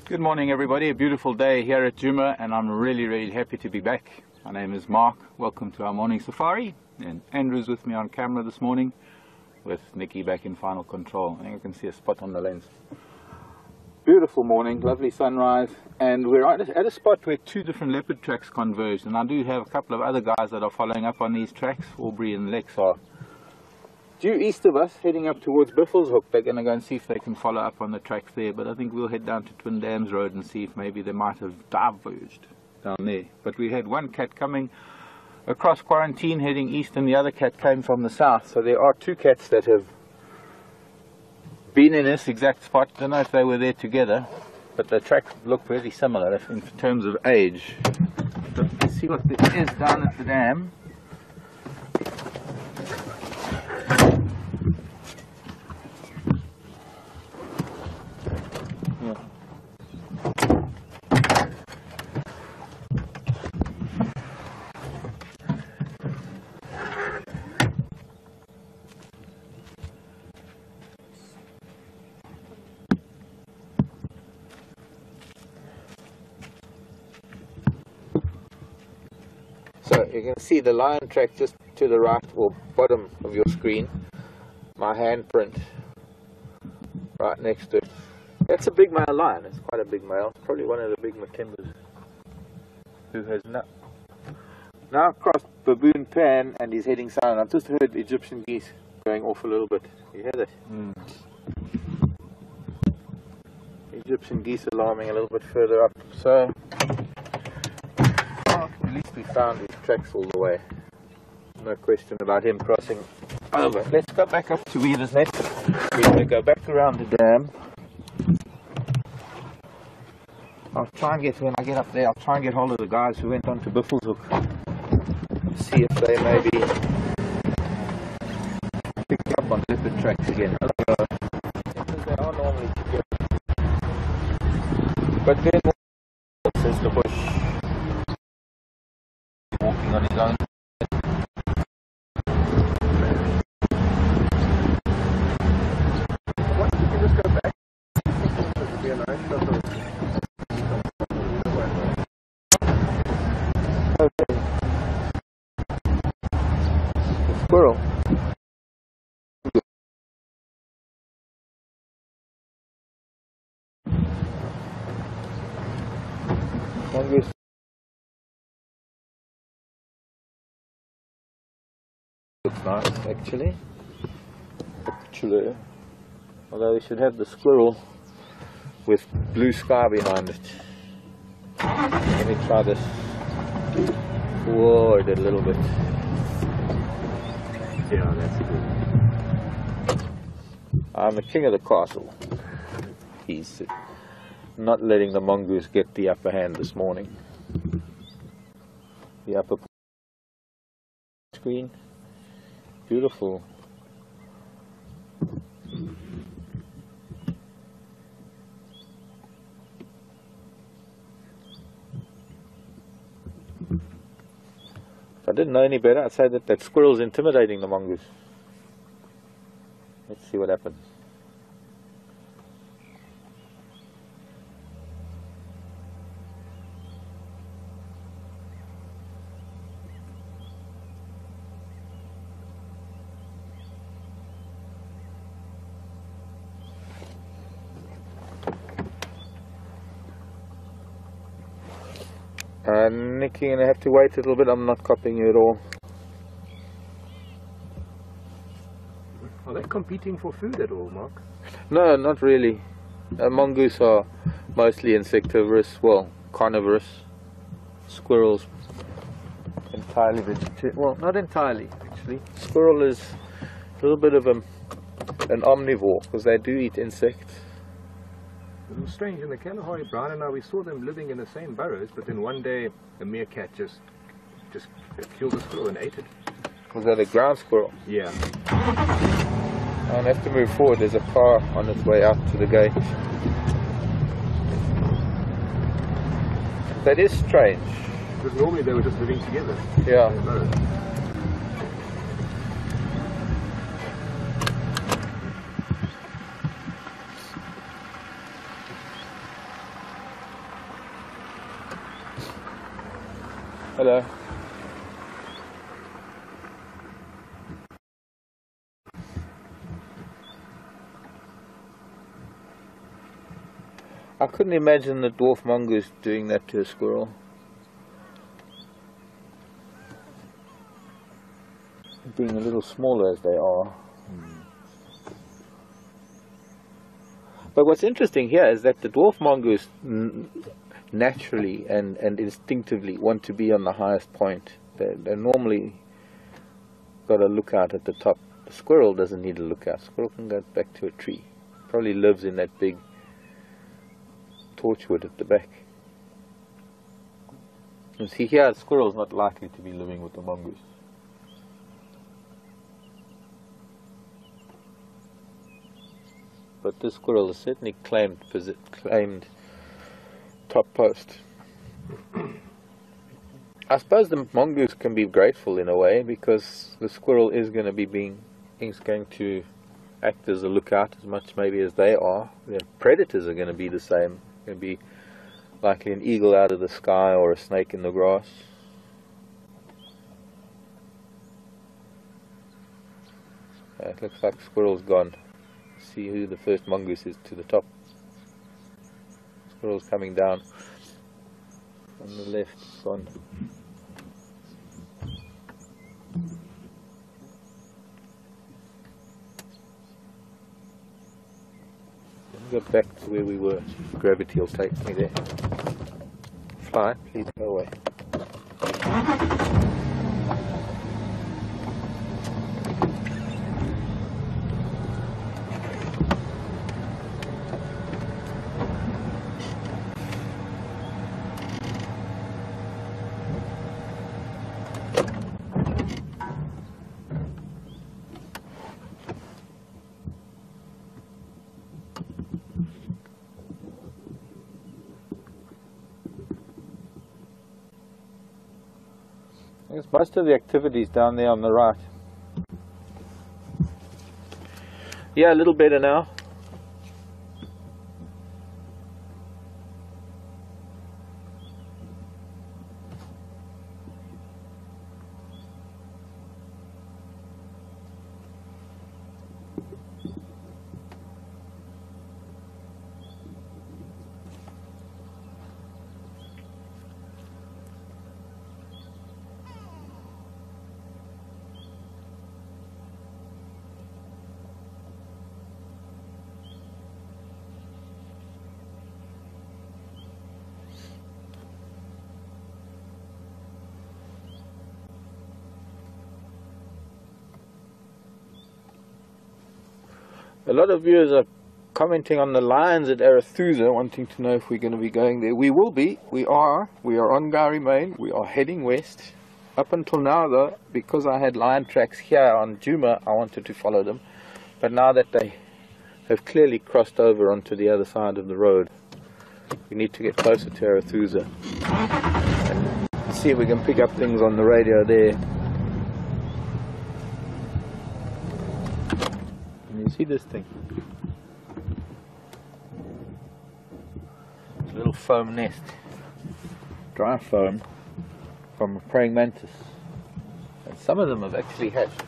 Good morning everybody, a beautiful day here at Djuma and I'm really happy to be back. My name is Mark, welcome to our morning safari, and Andrew's with me on camera this morning with Nikki back in final control. I think I can see a spot on the lens. Beautiful morning, lovely sunrise, and we're at a spot where two different leopard tracks converged, and I do have a couple of other guys that are following up on these tracks. Aubrey and Lex are due east of us, heading up towards Buffelshoek. They're going to go and see if they can follow up on the tracks there, but I think we'll head down to Twin Dams Road and see if maybe they might have diverged down there. But we had one cat coming across Quarantine heading east and the other cat came from the south, so there are two cats that have been in this exact spot. Don't know if they were there together, but the tracks look really similar in terms of age. But let's see what there is down at the dam. So you can see the lion track just to the right or bottom of your screen. My handprint right next to it. That's a big male lion. It's quite a big male. Probably one of the big Matimbas who has now crossed Baboon Pan and he's heading south. I've just heard Egyptian geese going off a little bit. You hear that? Egyptian geese alarming a little bit further up. So at least we found his tracks all the way. No question about him crossing over. Let's go back up to Weeder's Net. We're going to go back around the dam. I'll try and when I get up there, I'll try and get hold of the guys who went on to Buffelshoek. See if they maybe pick up on leopard tracks again. Because they are normally together. But then since the bush walking on his own. What if you can just go back? It would be a nice little squirrel. Mongoose. Looks nice actually. Although we should have the squirrel with blue sky behind it. Let me try this. Whoa, I did a little bit. Yeah, that's good. I'm the king of the castle. He's not letting the mongoose get the upper hand this morning. The upper screen. Beautiful. If I didn't know any better, I'd say that squirrel's intimidating the mongoose. Let's see what happens. Nikki, you're going to have to wait a little bit. I'm not copying you at all. Are they competing for food at all, Mark? No, not really. Mongoose are mostly insectivorous, well, carnivorous. Squirrels entirely vegetarian. Well, not entirely, actually. Squirrel is a little bit of an omnivore because they do eat insects. It was strange, in the Kalahari, Brian and I, we saw them living in the same burrows, but then one day a meerkat just killed a squirrel and ate it. Was that a ground squirrel? Yeah. I'll have to move forward. There's a car on its way out to the gate. That is strange. Because normally they were just living together. Yeah. Hello. I couldn't imagine the dwarf mongoose doing that to a squirrel. Being a little smaller as they are. But what's interesting here is that the dwarf mongoose naturally and instinctively want to be on the highest point. They normally got a lookout at the top. The squirrel doesn't need a lookout. Squirrel can go back to a tree. Probably lives in that big torchwood at the back. You see here, the squirrel's not likely to be living with the mongoose. But this squirrel has certainly claimed top post. I suppose the mongoose can be grateful in a way, because the squirrel is going to act as a lookout as much maybe as they are. The predators are going to be the same. Going to be likely an eagle out of the sky or a snake in the grass. It looks like the squirrel's gone. See who the first mongoose is to the top. Squirrel's coming down on the left. It's gone. Go back to where we were. Gravity will take me there. Fly, please go away. I guess most of the activity's down there on the right. Yeah, a little better now. A lot of viewers are commenting on the lions at Arathusa, wanting to know if we're going to be going there. We will be. We are on Gowrie Main. We are heading west. Up until now, though, because I had lion tracks here on Djuma, I wanted to follow them. But now that they have clearly crossed over onto the other side of the road, we need to get closer to Arathusa and see if we can pick up things on the radio there. See this thing? It's a little foam nest, dry foam from a praying mantis, and some of them have actually hatched.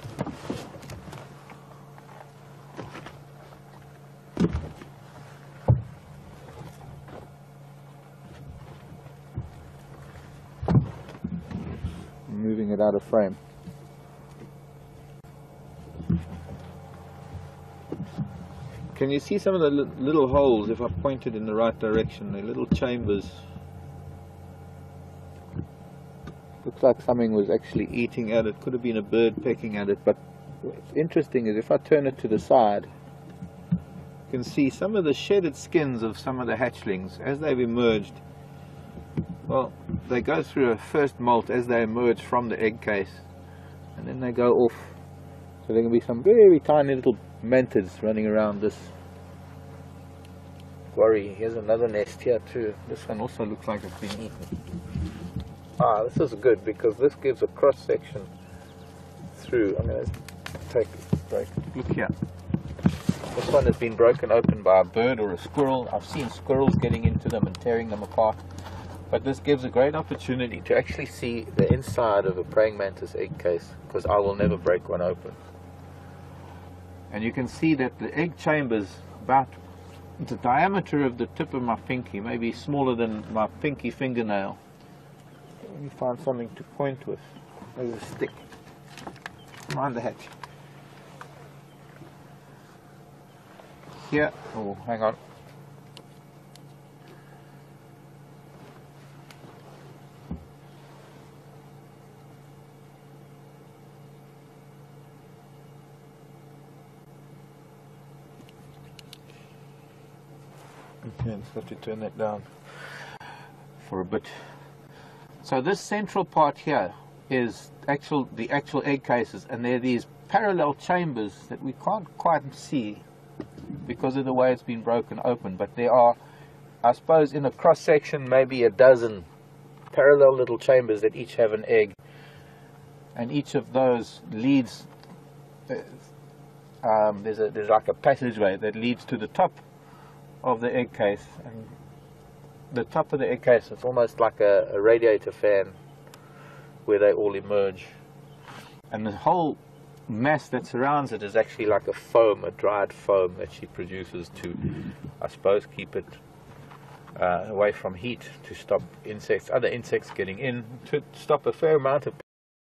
I'm moving it out of frame. Can you see some of the little holes if I point it in the right direction? They're little chambers. Looks like something was actually eating at it. Could have been a bird pecking at it. But what's interesting is if I turn it to the side, you can see some of the shedded skins of some of the hatchlings as they've emerged. Well, they go through a first molt as they emerge from the egg case, and then they go off. So there can be some very tiny little mantids running around this quarry. Here's another nest here too. This one also looks like it's been eaten. Ah, this is good because this gives a cross section through. I'm going to take a break. Look here. This one has been broken open by a bird or a squirrel. I've seen squirrels getting into them and tearing them apart. But this gives a great opportunity to actually see the inside of a praying mantis egg case, because I will never break one open. And you can see that the egg chamber's about the diameter of the tip of my pinky, maybe smaller than my pinky fingernail. Let me find something to point with. Maybe a stick. Mind the hatch. Here. Oh, hang on. Okay, just have to turn that down for a bit. So this central part here is the actual egg cases, and there are these parallel chambers that we can't quite see because of the way it's been broken open, but there are, I suppose, in a cross section maybe a dozen parallel little chambers that each have an egg, and each of those leads, there's like a passageway that leads to the top of the egg case, and the top of the egg case is almost like a radiator fan where they all emerge, and the whole mass that surrounds it is actually like a foam, a dried foam that she produces to, I suppose, keep it away from heat, to stop other insects getting in, to stop a fair amount of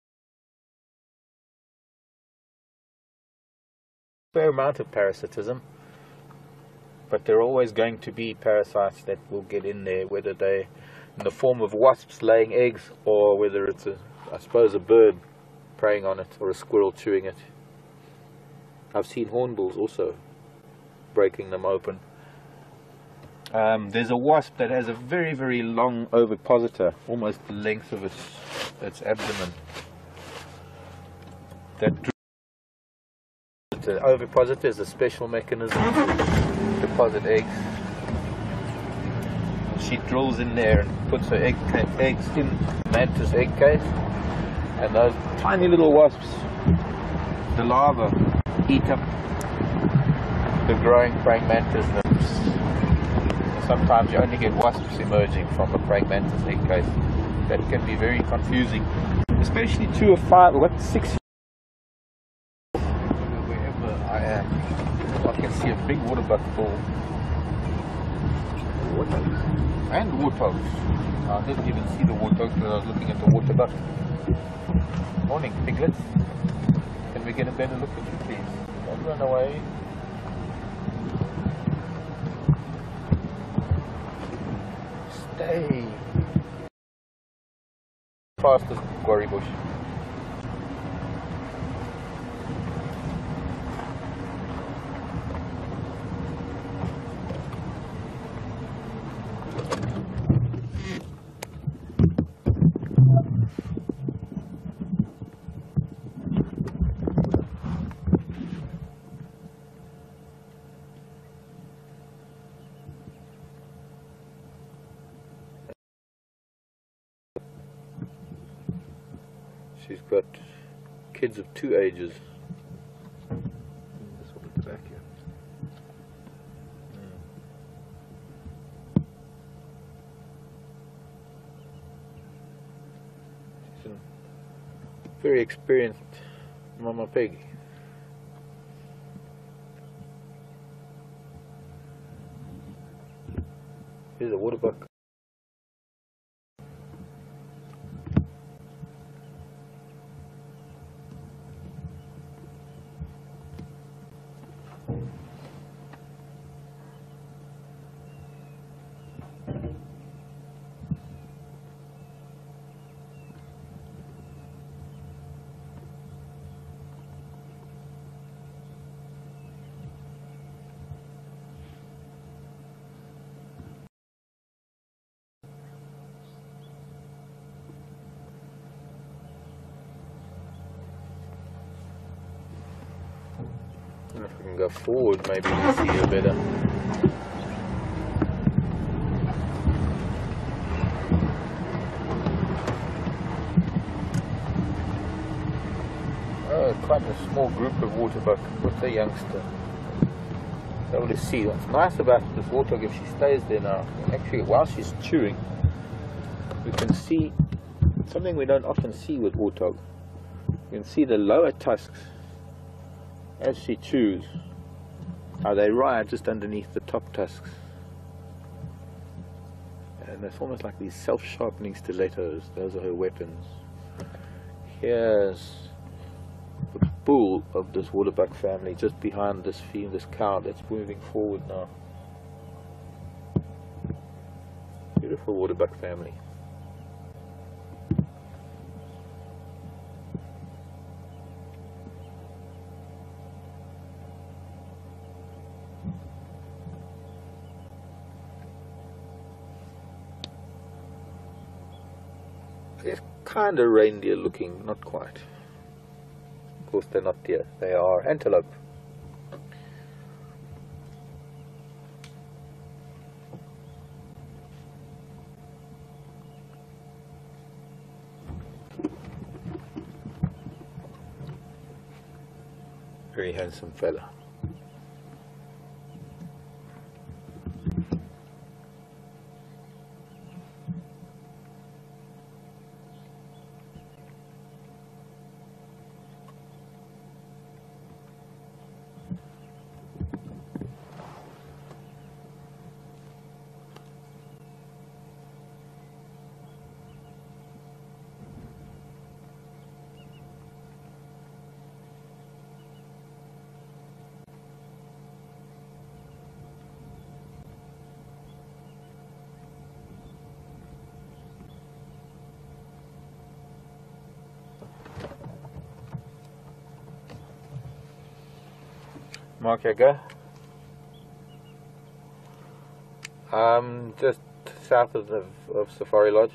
parasitism. But there are always going to be parasites that will get in there, whether they in the form of wasps laying eggs, or whether it's I suppose a bird preying on it, or a squirrel chewing it. I've seen hornbills also breaking them open. There's a wasp that has a very, very long ovipositor, almost the length of its abdomen. The ovipositor is a special mechanism to deposit eggs. She drills in there and puts her eggs in mantis egg case, and those tiny little wasps, the larvae, eat up the growing praying mantis nymphs. Sometimes you only get wasps emerging from a praying mantis egg case. That can be very confusing, especially 2 or 5, 6. Wherever I am, I can see a big waterbuck bull. And warthogs. I didn't even see the warthogs when I was looking at the waterbuck. Morning, piglets. Can we get a better look at you, please? Don't run away. Stay. Fastest quarry bush. She's got kids of 2 ages. This one at the back here. She's a very experienced mama pig. Here's a waterbuck. If we can go forward, maybe we'll see her better. Oh, quite a small group of waterbuck. What's a youngster? Able to see. What's nice about this waterbuck, if she stays there now, actually while she's chewing, we can see something we don't often see with warthog. You can see the lower tusks as she chews, how they ride just underneath the top tusks. And it's almost like these self-sharpening stilettos. Those are her weapons. Here's the bull of this waterbuck family just behind this cow that's moving forward now. Beautiful waterbuck family. It's kind of reindeer looking, not quite. Of course they're not deer, they are antelope. Very handsome fella. Marc Weiner. Just south of Safari Lodge.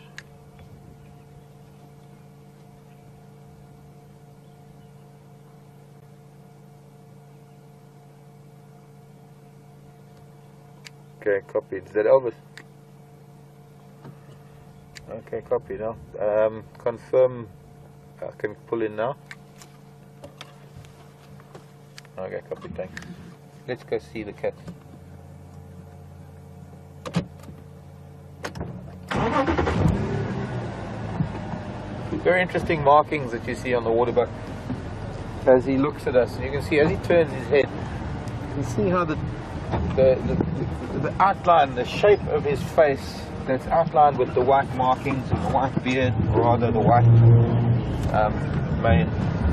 Okay, copied. Is that Elvis? Okay, copied. Now, confirm. I can pull in now. Okay, copy, thanks. Let's go see the cat. Very interesting markings that you see on the waterbuck as he looks at us. And you can see as he turns his head, you can see how the outline, the shape of his face that's outlined with the white markings and the white beard, or rather the white mane.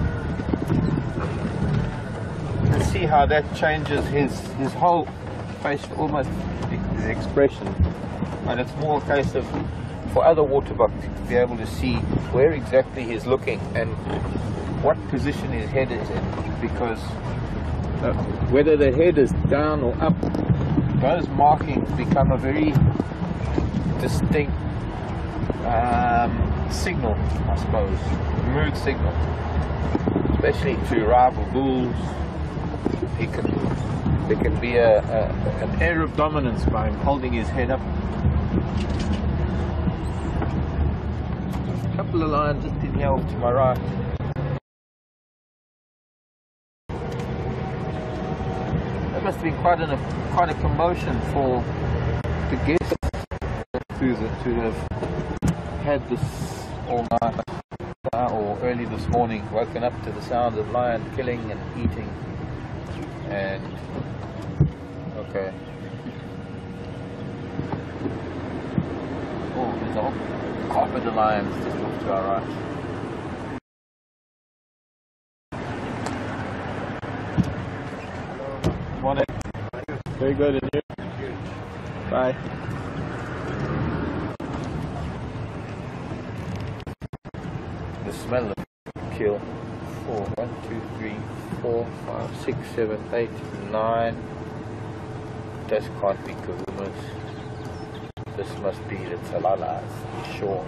You can see how that changes his whole face, almost his expression. And it's more a case of, for other waterbuck, to be able to see where exactly he's looking and what position his head is in, because whether the head is down or up, those markings become a very distinct signal, I suppose, mood signal, especially to rival bulls. There can be an air of dominance by him holding his head up. A couple of lions just in here off to my right. That must have been quite a commotion for the guests to have had this all night or early this morning, woken up to the sound of lion killing and eating. And okay. Oh, there's a whole carpet of lions just off to our right. Morning. Very good, and you? Bye. The smell of kill. 1, 2, 3, 4, 5, 6, 7, 8, 9. This can't be kahumas. This must be the talalas, sure.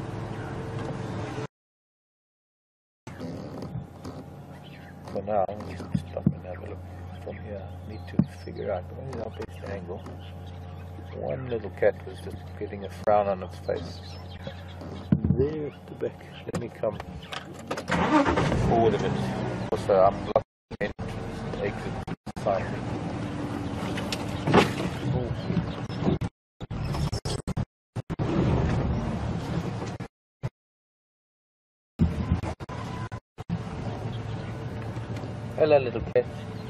For now, I'm going to stop and have a look from here. I need to figure out what is our best angle. One little cat was just getting a frown on its face. There at the back. Let me come forward a bit. Also, I'm blocking the entrance, exit side. Hello, little cat.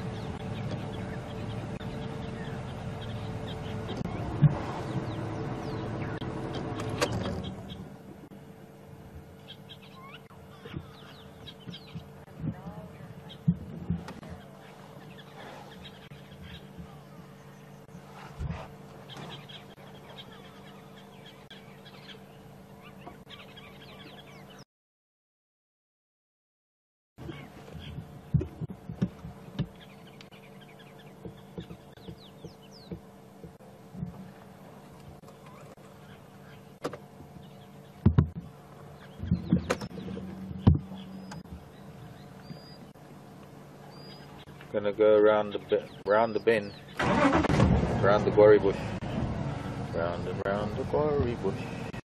Gonna go around the bend, around the quarry bush, round and round the quarry bush.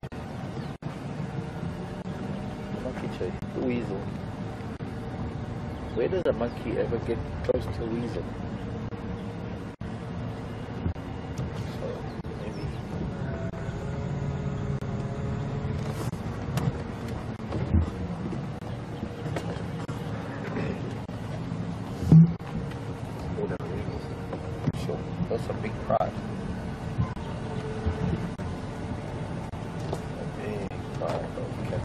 The monkey chase the weasel. Where does a monkey ever get close to a weasel? So maybe. Sure, that's a big prize. A big prize, okay.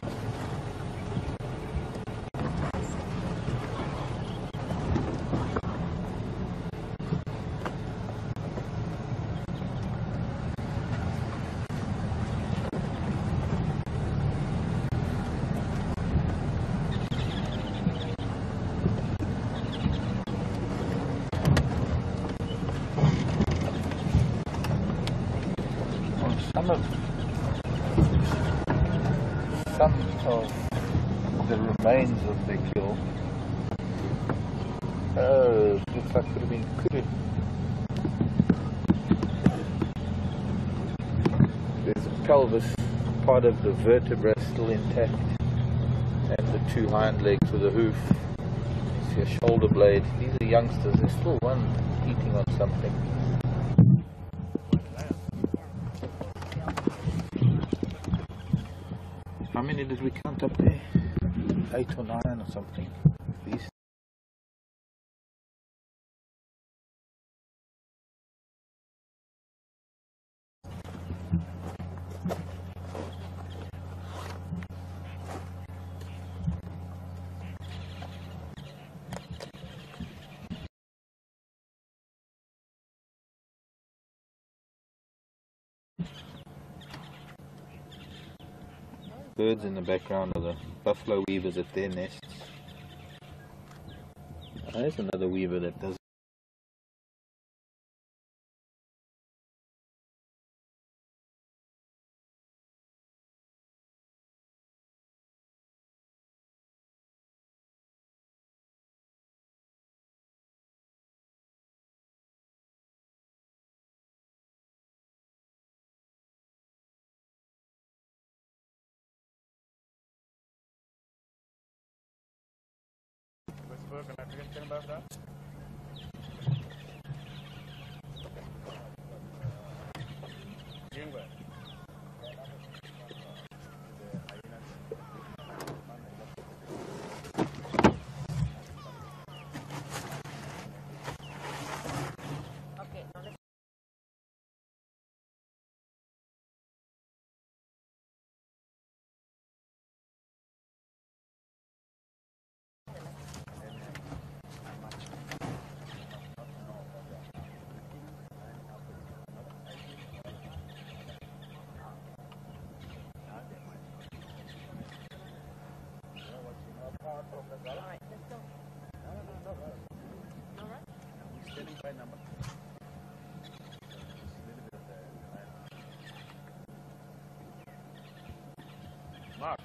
Some of the remains of the kill. Oh, looks like it could have been kudu. There's a pelvis, part of the vertebra still intact, and the two hind legs with a hoof. You see a shoulder blade. These are youngsters. There's still one eating on something. How many did we count up there? 8 or 9 or something. These. Birds in the background are the buffalo weavers at their nests. There's another weaver that does Marc.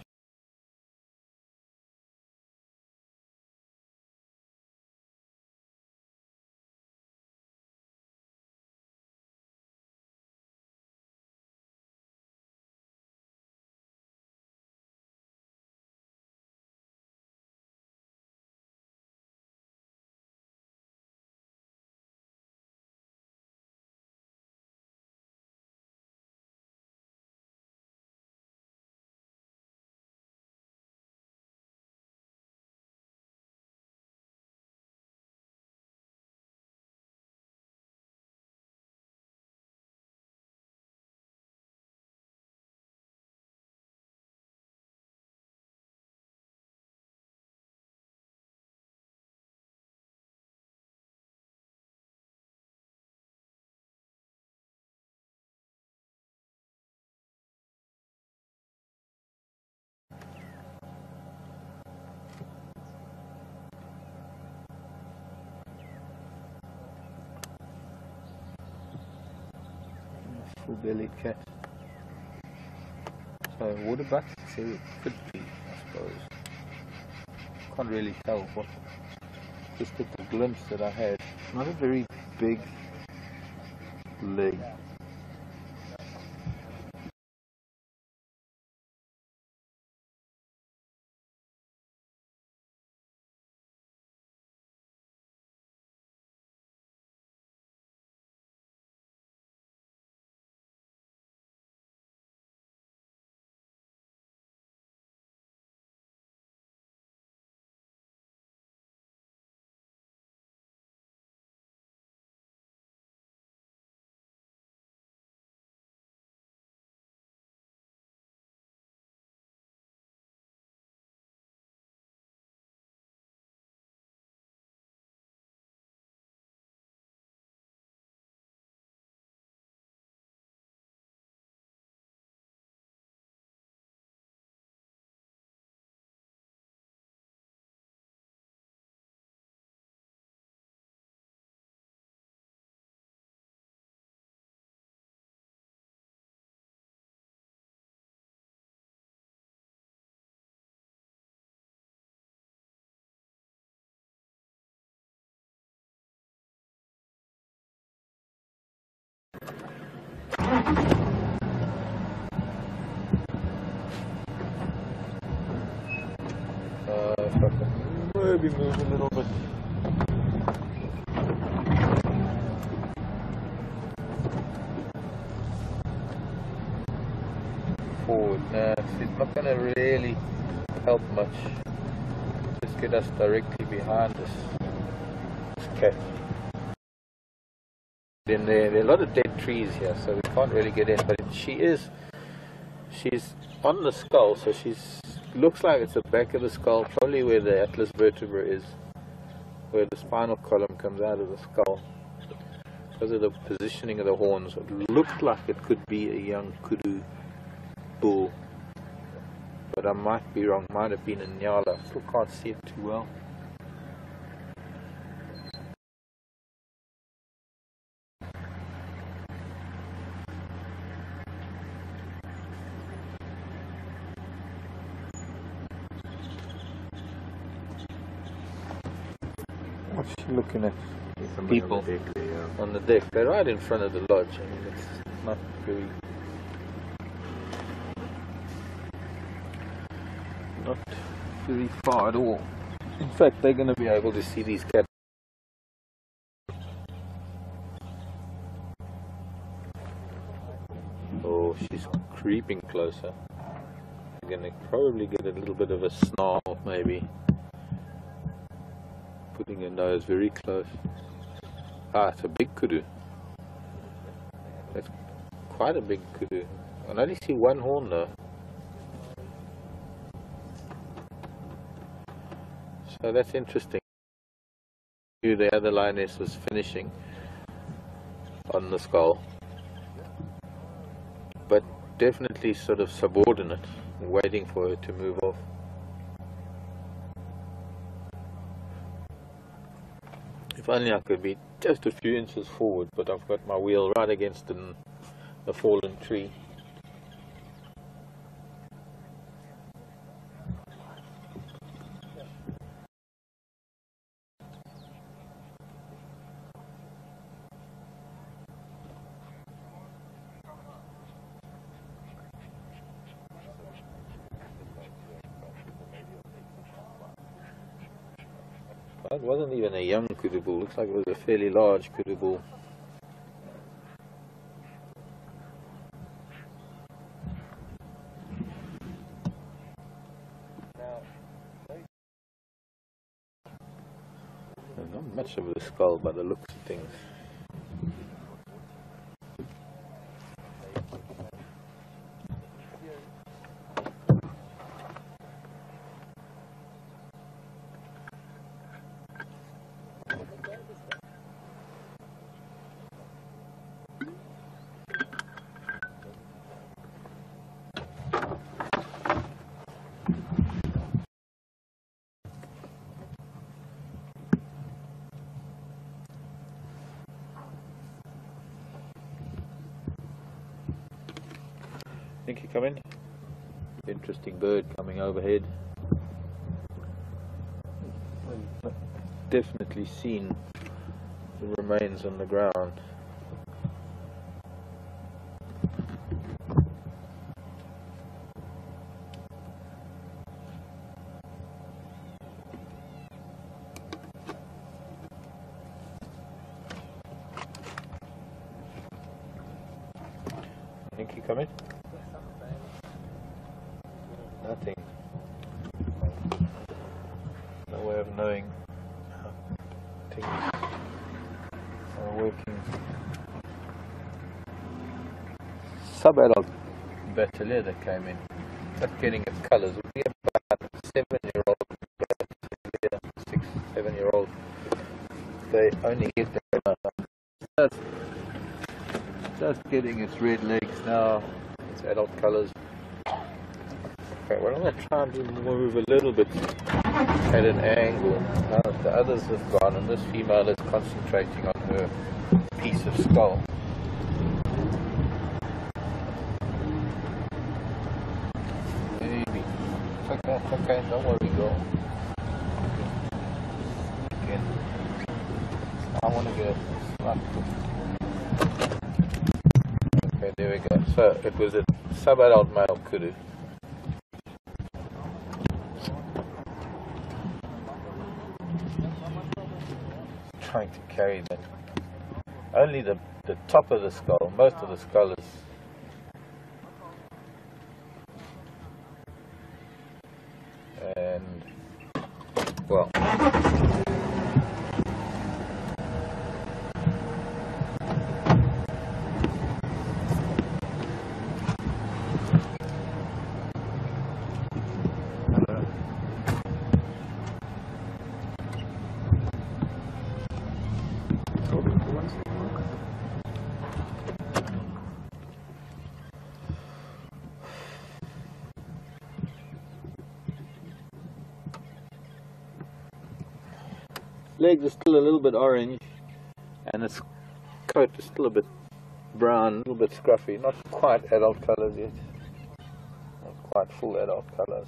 full-bellied cat. So waterbuck, so it could be, I suppose. Can't really tell what. Just at the glimpse that I had, not a very big leg. If I can maybe move a little bit. Forward. No, it's not going to really help much. Just get us directly behind this cat. Then there are a lot of dead trees here, so we can't really get in. But she's on the skull, so looks like it's the back of the skull, probably where the atlas vertebra is, where the spinal column comes out of the skull. Because of the positioning of the horns, it looked like it could be a young kudu bull, but I might be wrong. Might have been a nyala. Still can't see it too well. What's she looking at? People on the deck there, yeah. On the deck. They're right in front of the lodge. I mean, it's not very far at all. In fact, they're going to be able to see these cats. Oh, she's creeping closer. You're going to probably get a little bit of a snarl, maybe. Putting her nose very close. Ah, it's a big kudu. That's quite a big kudu. I can only see one horn though. So that's interesting. The other lioness was finishing on the skull, but definitely sort of subordinate, waiting for her to move off. If only I could be just a few inches forward, but I've got my wheel right against the fallen tree. It wasn't even a young kudu bull. Looks like it was a fairly large kudu bull. Not much of a skull by the looks of things. Nicky, come in. Interesting bird coming overhead. I've definitely seen the remains on the ground. Nicky, come in. Nothing. No way of knowing how things are working. Sub-adult Bateleur that came in, not getting its colours. Would be about 7-year-old Bateleur, 6-7-year-old. They only get their just getting its red legs now, its adult colours. Okay, well, I'm going to try and move a little bit at an angle. Now the others have gone, and this female is concentrating on her piece of skull. Maybe. It's okay, don't worry, girl. Again. I want to get a slap. Okay, there we go. So it was a sub-adult male kudu. Trying to carry that. Only the top of the skull, most of the skull is and well, legs are still a little bit orange, and its coat is still a bit brown, a little bit scruffy. Not quite adult colours yet. Not quite full adult colours.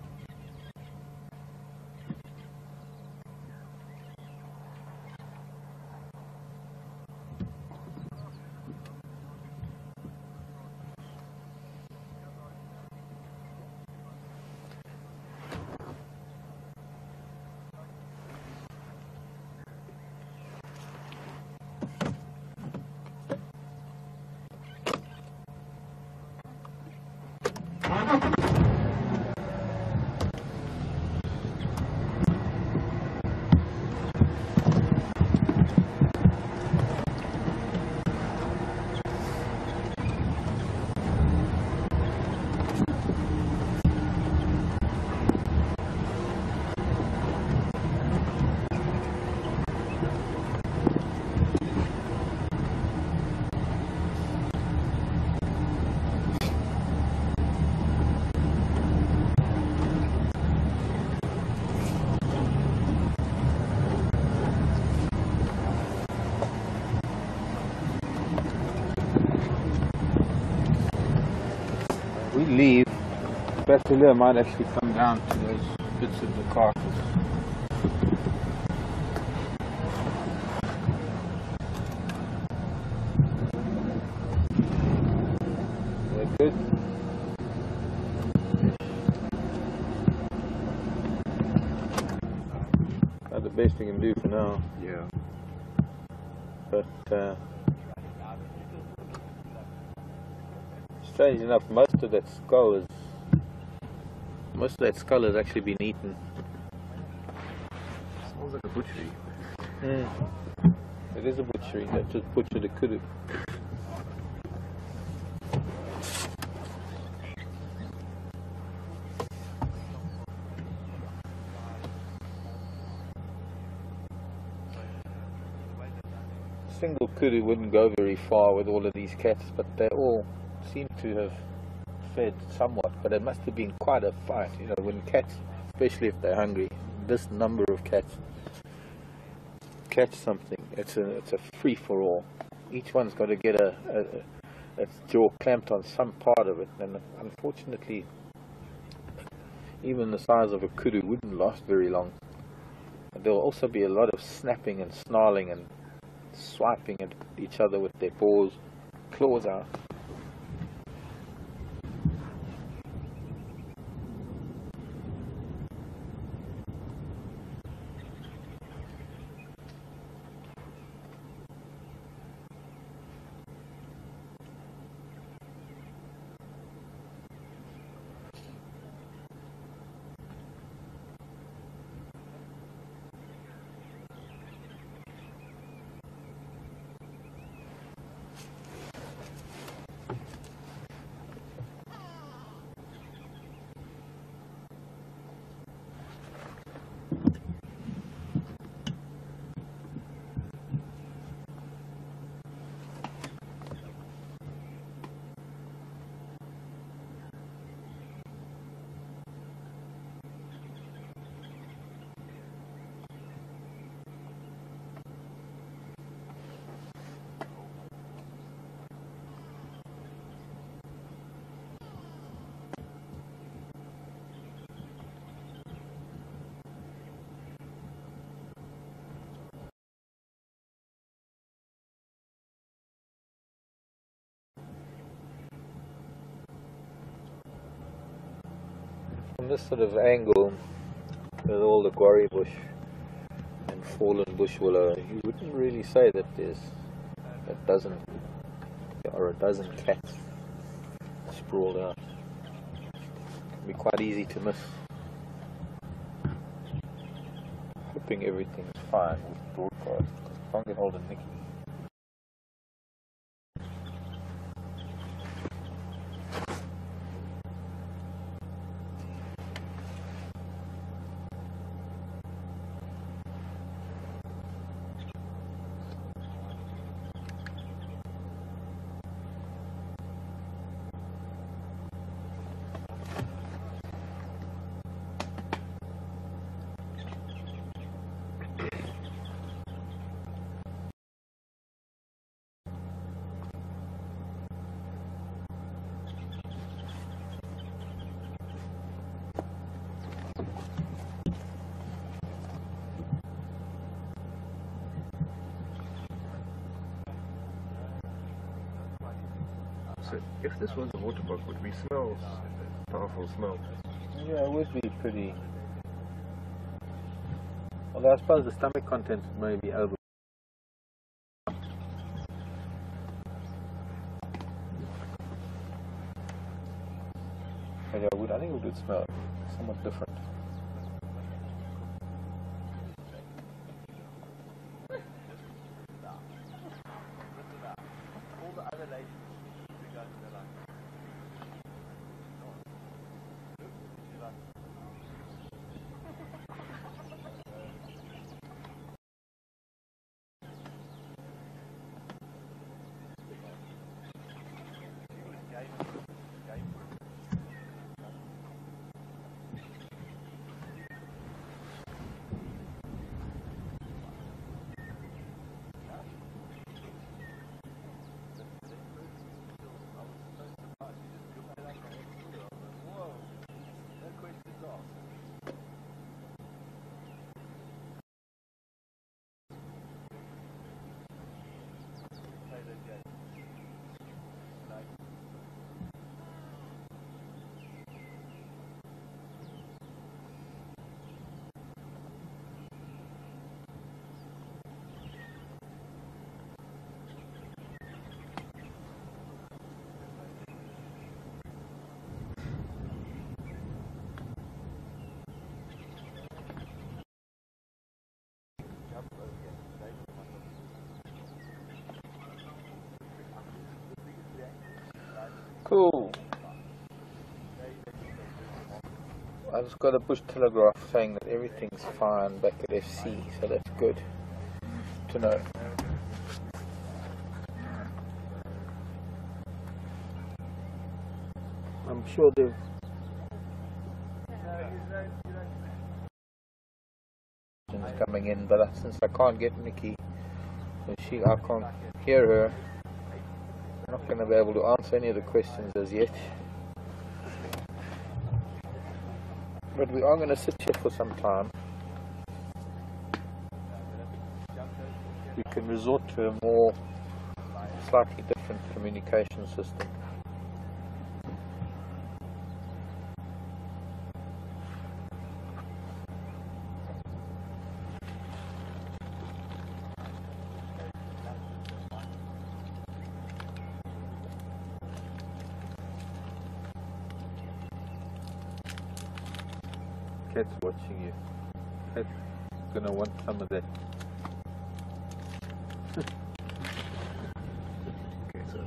We leave, Bateleur might actually come down to those bits of the carcass. They're good. That's the best we can do for now. Yeah. But strange enough, most of that skull has actually been eaten. Smells like a butchery. It is a butchery. They just butchered a kudu. Single kudu wouldn't go very far with all of these cats, but they all seem to have fed somewhat. But it must have been quite a fight, you know, when cats, especially if they're hungry, this number of cats catch something, it's a free for all. Each one's got to get a its jaw clamped on some part of it, and unfortunately even the size of a kudu wouldn't last very long. There will also be a lot of snapping and snarling and swiping at each other with their claws out. From this sort of angle, with all the quarry bush and fallen bush willow, you wouldn't really say that there's a dozen cats sprawled out. It'd be quite easy to miss. Hoping everything's fine with broadcast. I can't get hold of Nikki. So if this was a waterbuck, would we smell powerful smell? Yeah, it would be pretty. Although I suppose the stomach content may be over. But yeah, I think it would smell somewhat different. Cool. I just got a bush telegraph saying that everything's fine back at FC, so that's good to know. I'm sure they've coming in, but since I can't get Nikki, I can't hear her. I'm not going to be able to answer any of the questions as yet. But we are going to sit here for some time. We can resort to a more slightly different communication system. Cat's watching you. Cat's gonna want some of that. Okay, so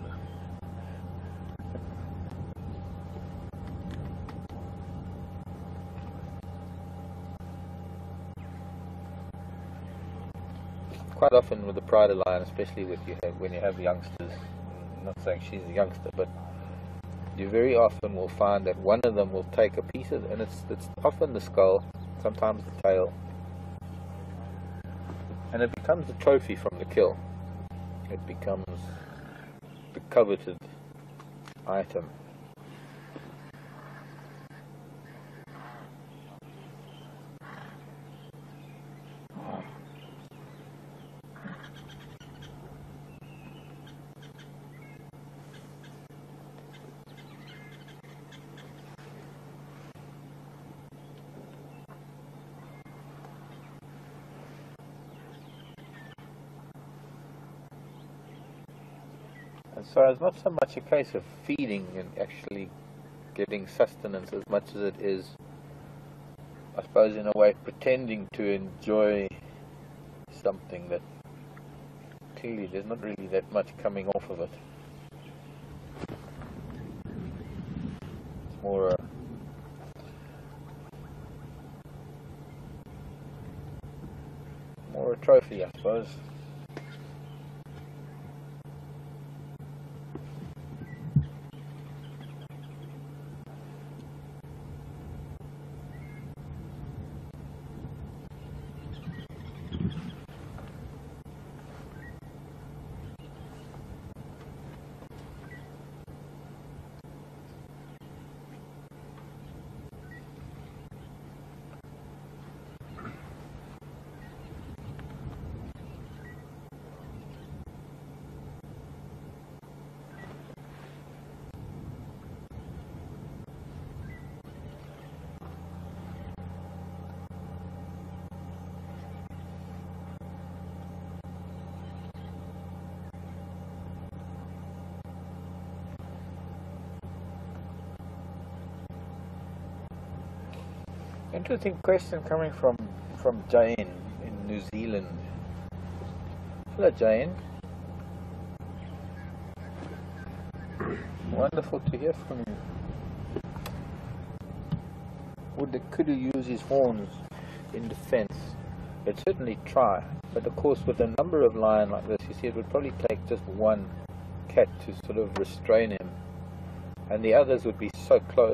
Quite often with the pride lion, especially with when you have youngsters, I'm not saying she's a youngster, but you very often will find that one of them will take a piece of, and it's often the skull, sometimes the tail, and it becomes a trophy from the kill. It becomes the coveted item. And so it's not so much a case of feeding and actually getting sustenance as much as it is, I suppose, in a way, pretending to enjoy something that clearly there's not really that much coming off of it. It's more a trophy, I suppose. Interesting question coming from Jane in New Zealand. Hello, Jane. Wonderful to hear from you. Would the kudu use his horns in defense? They'd certainly try, but of course with a number of lion like this, you see, it would probably take just one cat to sort of restrain him, and the others would be so close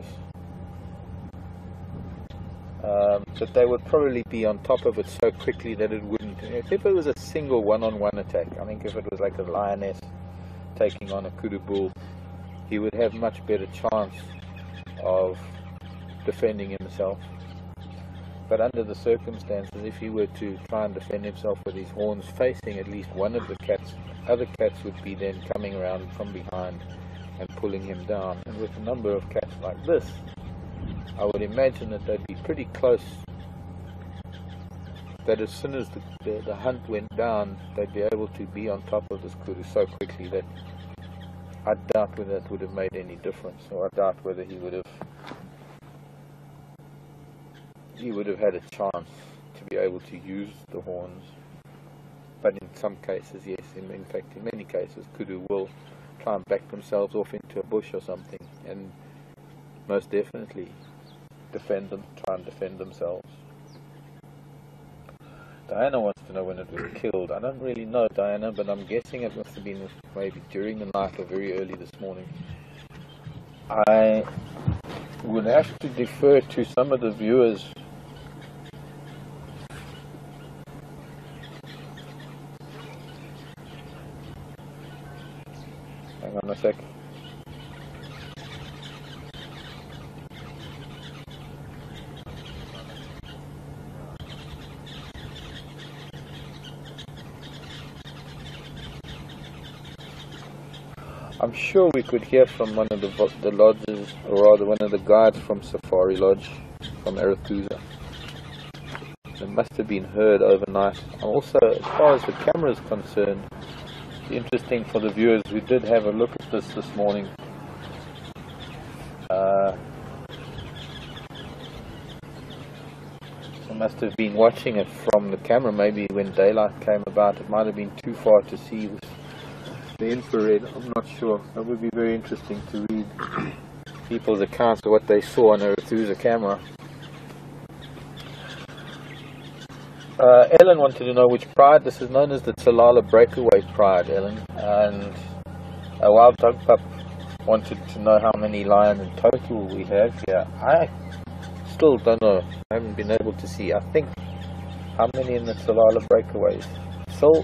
that they would probably be on top of it so quickly that it wouldn't. If it was a single one-on-one attack, I think if it was like a lioness taking on a kudu bull, he would have much better chance of defending himself. But under the circumstances, if he were to try and defend himself with his horns facing at least one of the cats, other cats would be then coming around from behind and pulling him down. And with a number of cats like this, I would imagine that they'd be pretty close, that as soon as the hunt went down, they'd be able to be on top of this kudu so quickly that I doubt whether that would have made any difference, or I doubt whether he would have had a chance to be able to use the horns. But in some cases, yes, in fact in many cases, kudu will try and back themselves off into a bush or something, and most definitely try and defend themselves. Diana wants to know when it was killed. I don't really know, Diana, but I'm guessing it must have been maybe during the night or very early this morning. I would have to defer to some of the viewers hang on a sec. I'm sure we could hear from one of the lodges, or rather one of the guides from Safari Lodge, from Arathusa. It must have been heard overnight. Also, as far as the camera is concerned, interesting for the viewers, we did have a look at this morning. So must have been watching it from the camera. Maybe when daylight came about, it might have been too far to see the infrared. I'm not sure. That would be very interesting to read people's accounts of what they saw on Arathusa camera. Ellen wanted to know which pride. This is known as the Tsalala breakaway pride, Ellen. And a wild dog pup wanted to know how many lions in total we have here. I still don't know. I haven't been able to see. I think, how many in the Tsalala breakaways? So,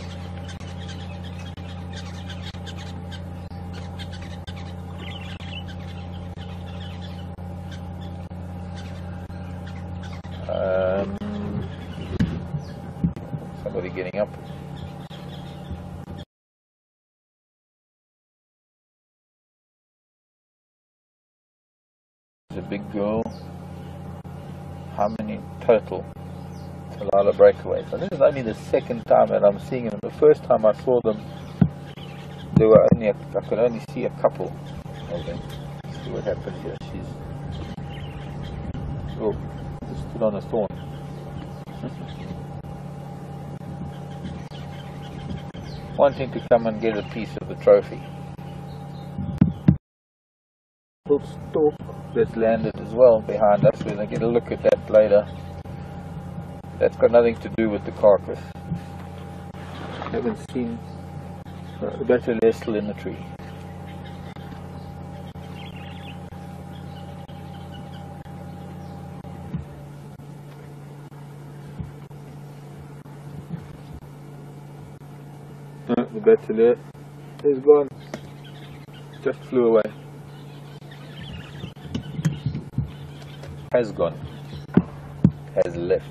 somebody getting up. It's a big girl. How many total Tsalala breakaways? So this is only the second time that I'm seeing them. The first time I saw them, there were only I could only see a couple of them. Let's see what happened here. She's just stood on a thorn. Wanting to come and get a piece of the trophy. Little stork that's landed as well behind us. We're going to get a look at that later. That's got nothing to do with the carcass. Haven't seen the better they're still in the tree. The better is gone. Just flew away. Has gone. Has left.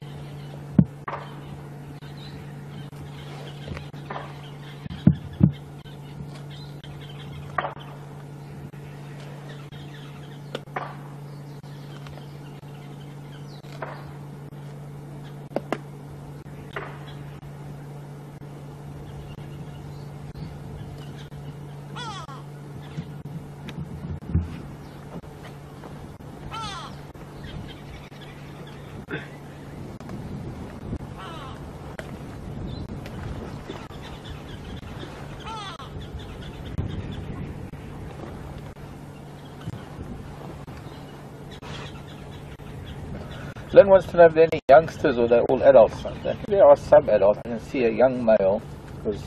Len wants to know if there are any youngsters or they're all adults. I think there are some adults. I can see a young male, because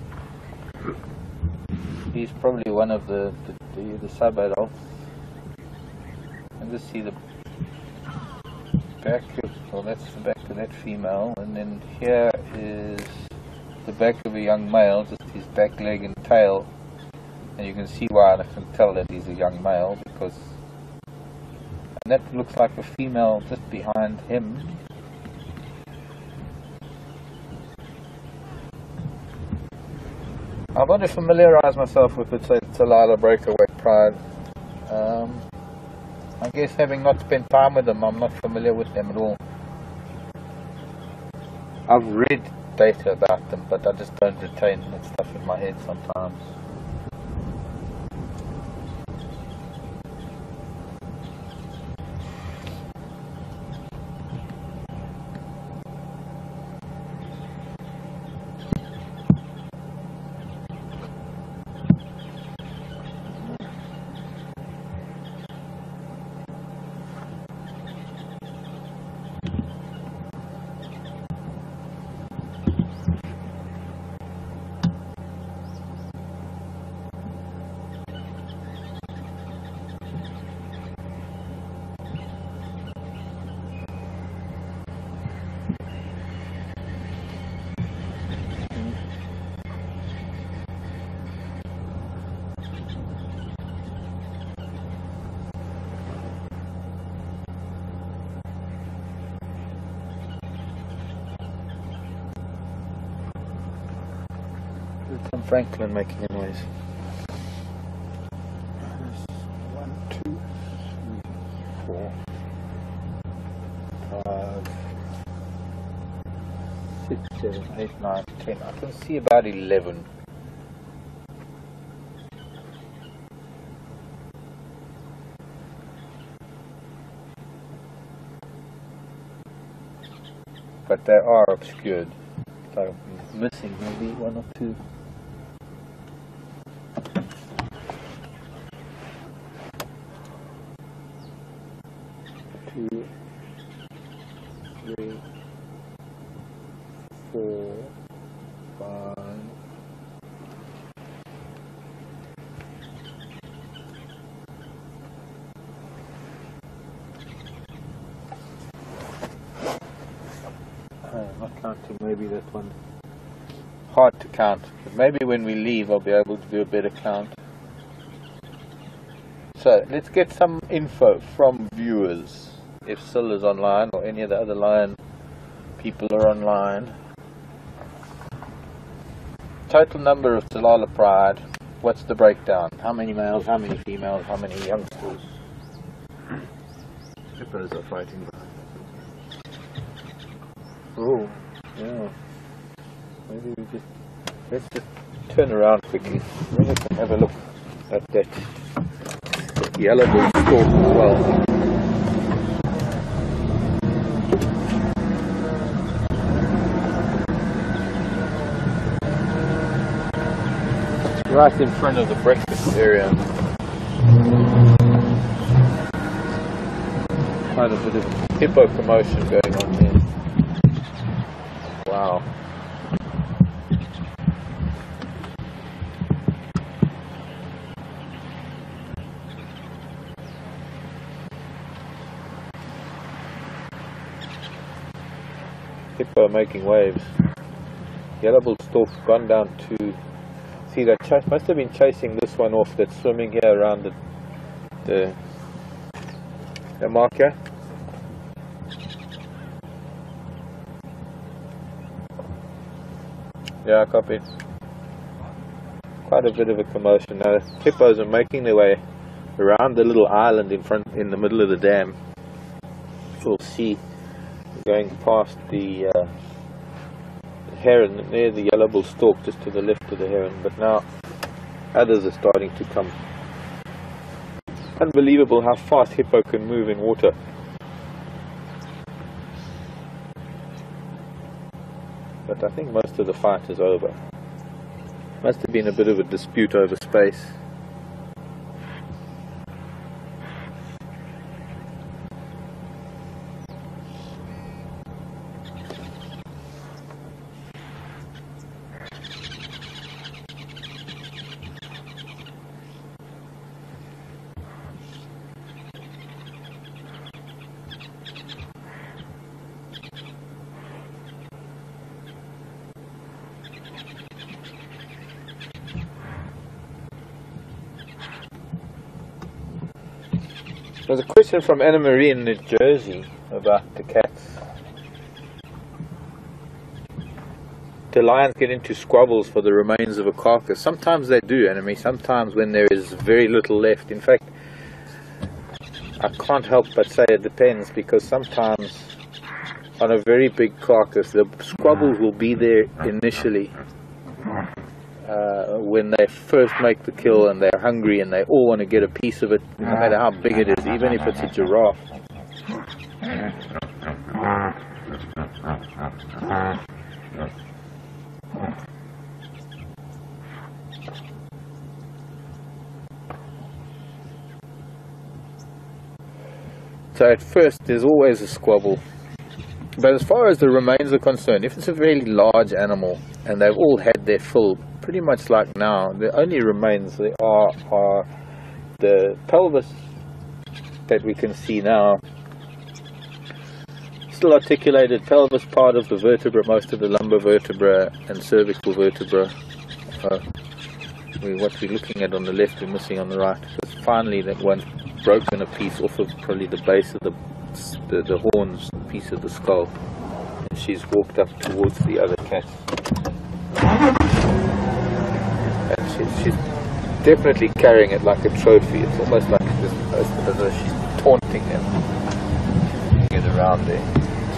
he's probably one of the sub-adults. And just see the back of, well, that's the back of that female, and then here is the back of a young male, just his back leg and tail. And you can see why I can tell that he's a young male, because and that looks like a female just behind him. I want to familiarise myself with the Tsalala breakaway pride. I guess having not spent time with them, I'm not familiar with them at all. I've read data about them, but I just don't retain that stuff in my head sometimes. It's Tom Franklin making a noise. 1, 2, 3, 4, 5, 6, 7, 8, 9, 10. I can see about 11. But they are obscured. So I'm missing maybe 1 or 2. Two, 3, 4, 5. Not counting maybe that one. Hard to count, but maybe when we leave I'll be able to do a better count. So let's get some info from viewers. If Sil is online or any of the other lion people are online. Total number of Salala Pride. What's the breakdown? How many males, how many females, how many youngsters? Hippos are fighting behind. Oh, yeah. Maybe let's just turn around quickly. Then we can have a look at that yellow bull stalk as well. Right in front of the breakfast area. Quite a bit of hippo commotion going on here. Wow. Hippo making waves. Yellow bull stalk's gone down to see that must have been chasing this one off that's swimming here around the marker. Yeah, I copied. Quite a bit of a commotion now. Hippos are making their way around the little island in the middle of the dam. We'll see going past the heron near the yellow bull stalk, just to the left of the heron. But now others are starting to come. Unbelievable how fast hippo can move in water. But I think most of the fight is over. Must have been a bit of a dispute over space. There's a question from Anna Marie in New Jersey about the cats. Do lions get into squabbles for the remains of a carcass? Sometimes they do, Anna Marie. Sometimes when there is very little left. In fact, I can't help but say it depends, because sometimes on a very big carcass the squabbles will be there initially. When they first make the kill and they're hungry and they all want to get a piece of it, no matter how big it is, even if it's a giraffe. So at first there's always a squabble. But as far as the remains are concerned, if it's a very large animal and they've all had their fill, pretty much like now, the only remains there are the pelvis that we can see now. Still articulated pelvis, part of the vertebra, most of the lumbar vertebra and cervical vertebra. What we're looking at on the left, we're missing on the right. Because finally that one's broken a piece off of probably the base of the horns, piece of the skull, and she's walked up towards the other cat. she's definitely carrying it like a trophy. It's almost like as though she's taunting them. Get around there.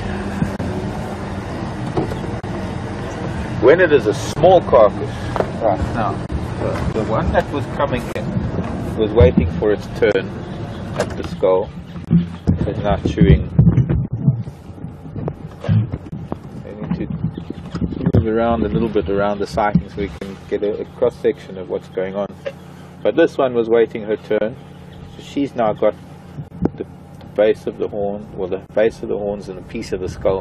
When it is a small carcass, right now, the one that was coming in was waiting for its turn at the skull. It's now chewing. I need to move around a little bit around the sighting so we can get a cross section of what's going on. But this one was waiting her turn, so she's now got the base of the horn, well, the base of the horns and a piece of the skull.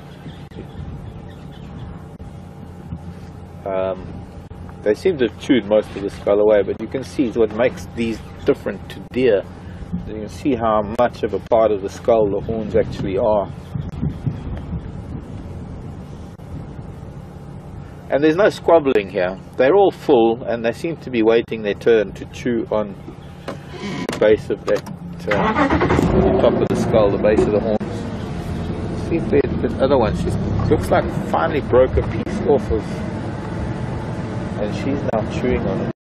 They seem to have chewed most of the skull away, but you can see what makes these different to deer. You can see how much of a part of the skull the horns actually are. And there's no squabbling here. They're all full, and they seem to be waiting their turn to chew on the base of that, the top of the skull, the base of the horns. See if the other one, she looks like finally broke a piece off of, and she's now chewing on it.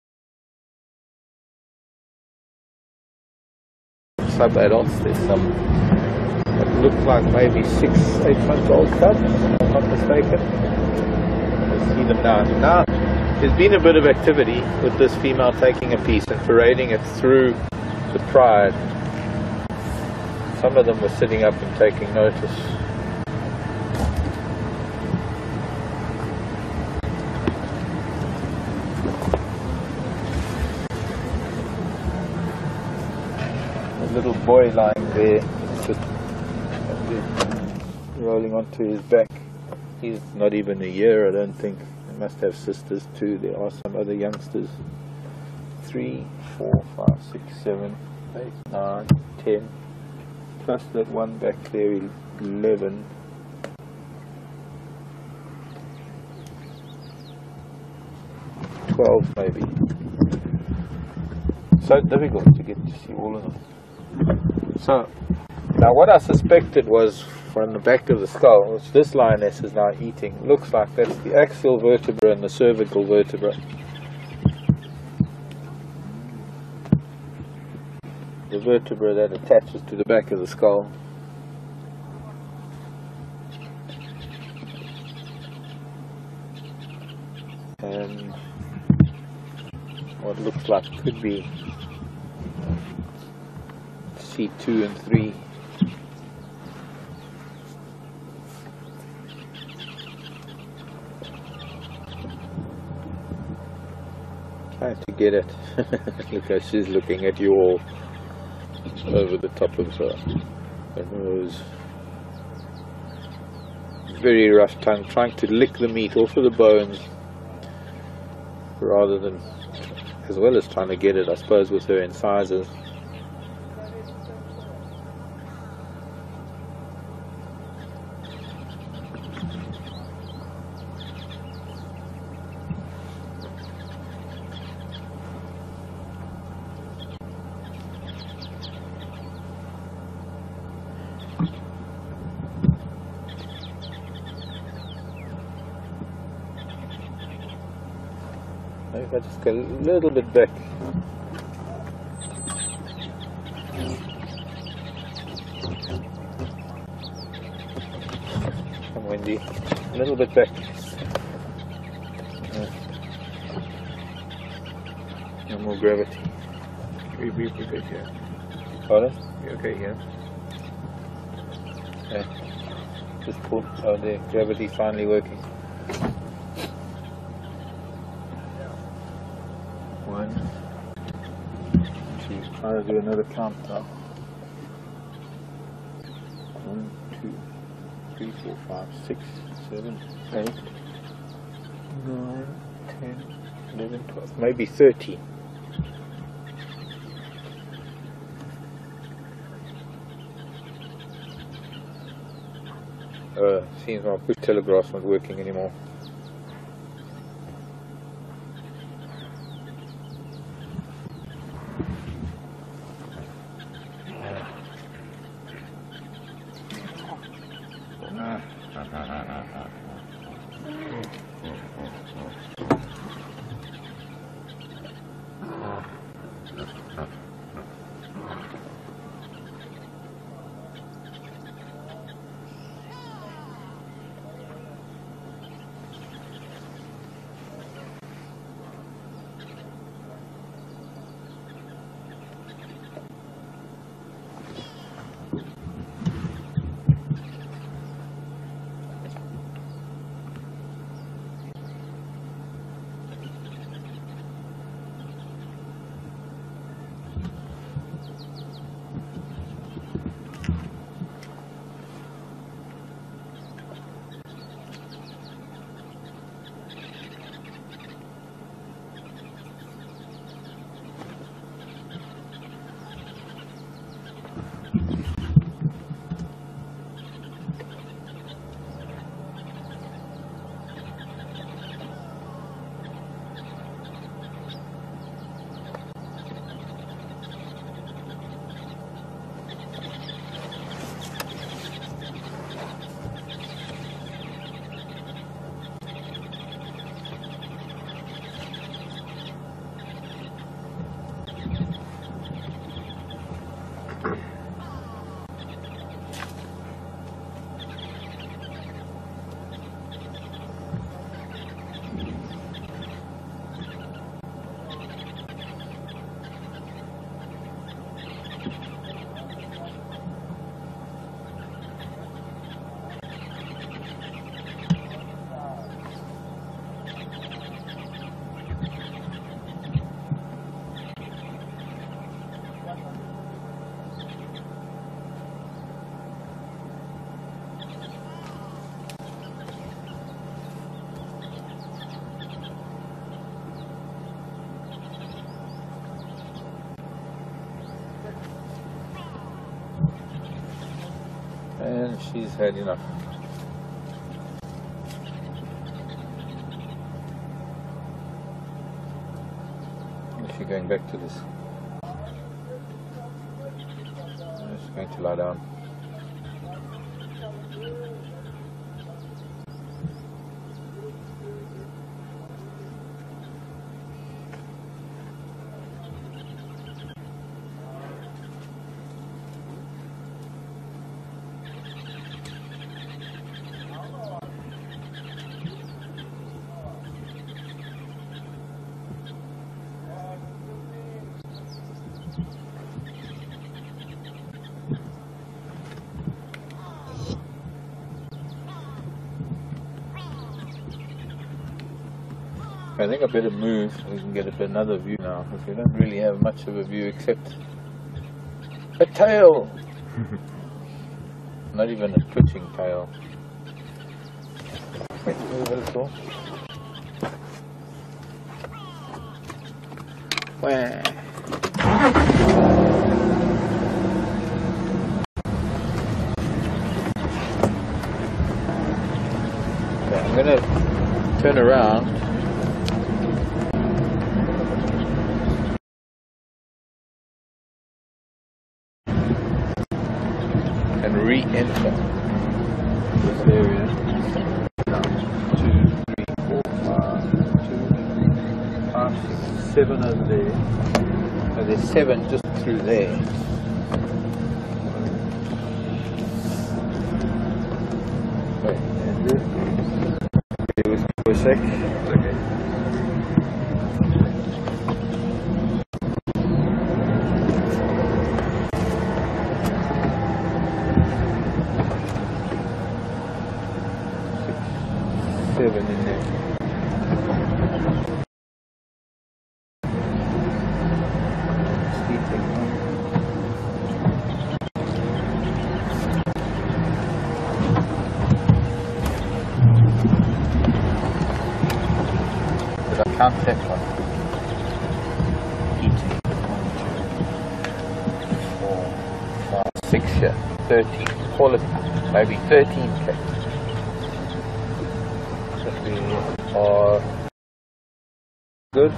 Sub-adults, there's some that look like maybe 6-8 months old cubs, if I'm not mistaken. See them now. Now, there's been a bit of activity with this female taking a piece and parading it through the pride. Some of them were sitting up and taking notice. A little boy lying there, just rolling onto his back. He's not even a year, I don't think. They must have sisters too. There are some other youngsters. 3, 4, 5, 6, 7, 8, 9, 10. Plus that one back there, 11. Maybe. So difficult to get to see all of them. So, now what I suspected was from the back of the skull, which this lioness is now eating, looks like that's the axial vertebra and the cervical vertebra. The vertebra that attaches to the back of the skull. And what looks like could be C2 and 3. Trying to get it. Look how she's looking at you all over the top of her nose. Very rough tongue, trying to lick the meat off of the bones rather than, as well as trying to get it, I suppose, with her incisors. If I just go a little bit back. Come Wendy, a little bit back. No more gravity. We're good here. Pardon? You're okay here. Yeah. Just pull. Oh, the gravity's finally working. 1, 2. Try to do another count now. 1, 2, 3, 4, 5, 6, 7, 8, 9, 10, 11, 12, maybe 30. Seems my push telegraph's not working anymore. And she's had enough. Is she going back to this? She's going to lie down. I think I better move so we can get another view now, because we don't really have much of a view except a tail. Not even a twitching tail. Let's move a little. Wah. Okay, I'm going to turn around. And re-enter this area. 2, 3, 4, 5, 2, 5, 6, 7 over there. So there's 7 just through there. Wait, Andrew. Stay with me for a sec. It's okay. In there. Did I count that one? 4, 5, 6 here. 13. Call it maybe 13K. Are good.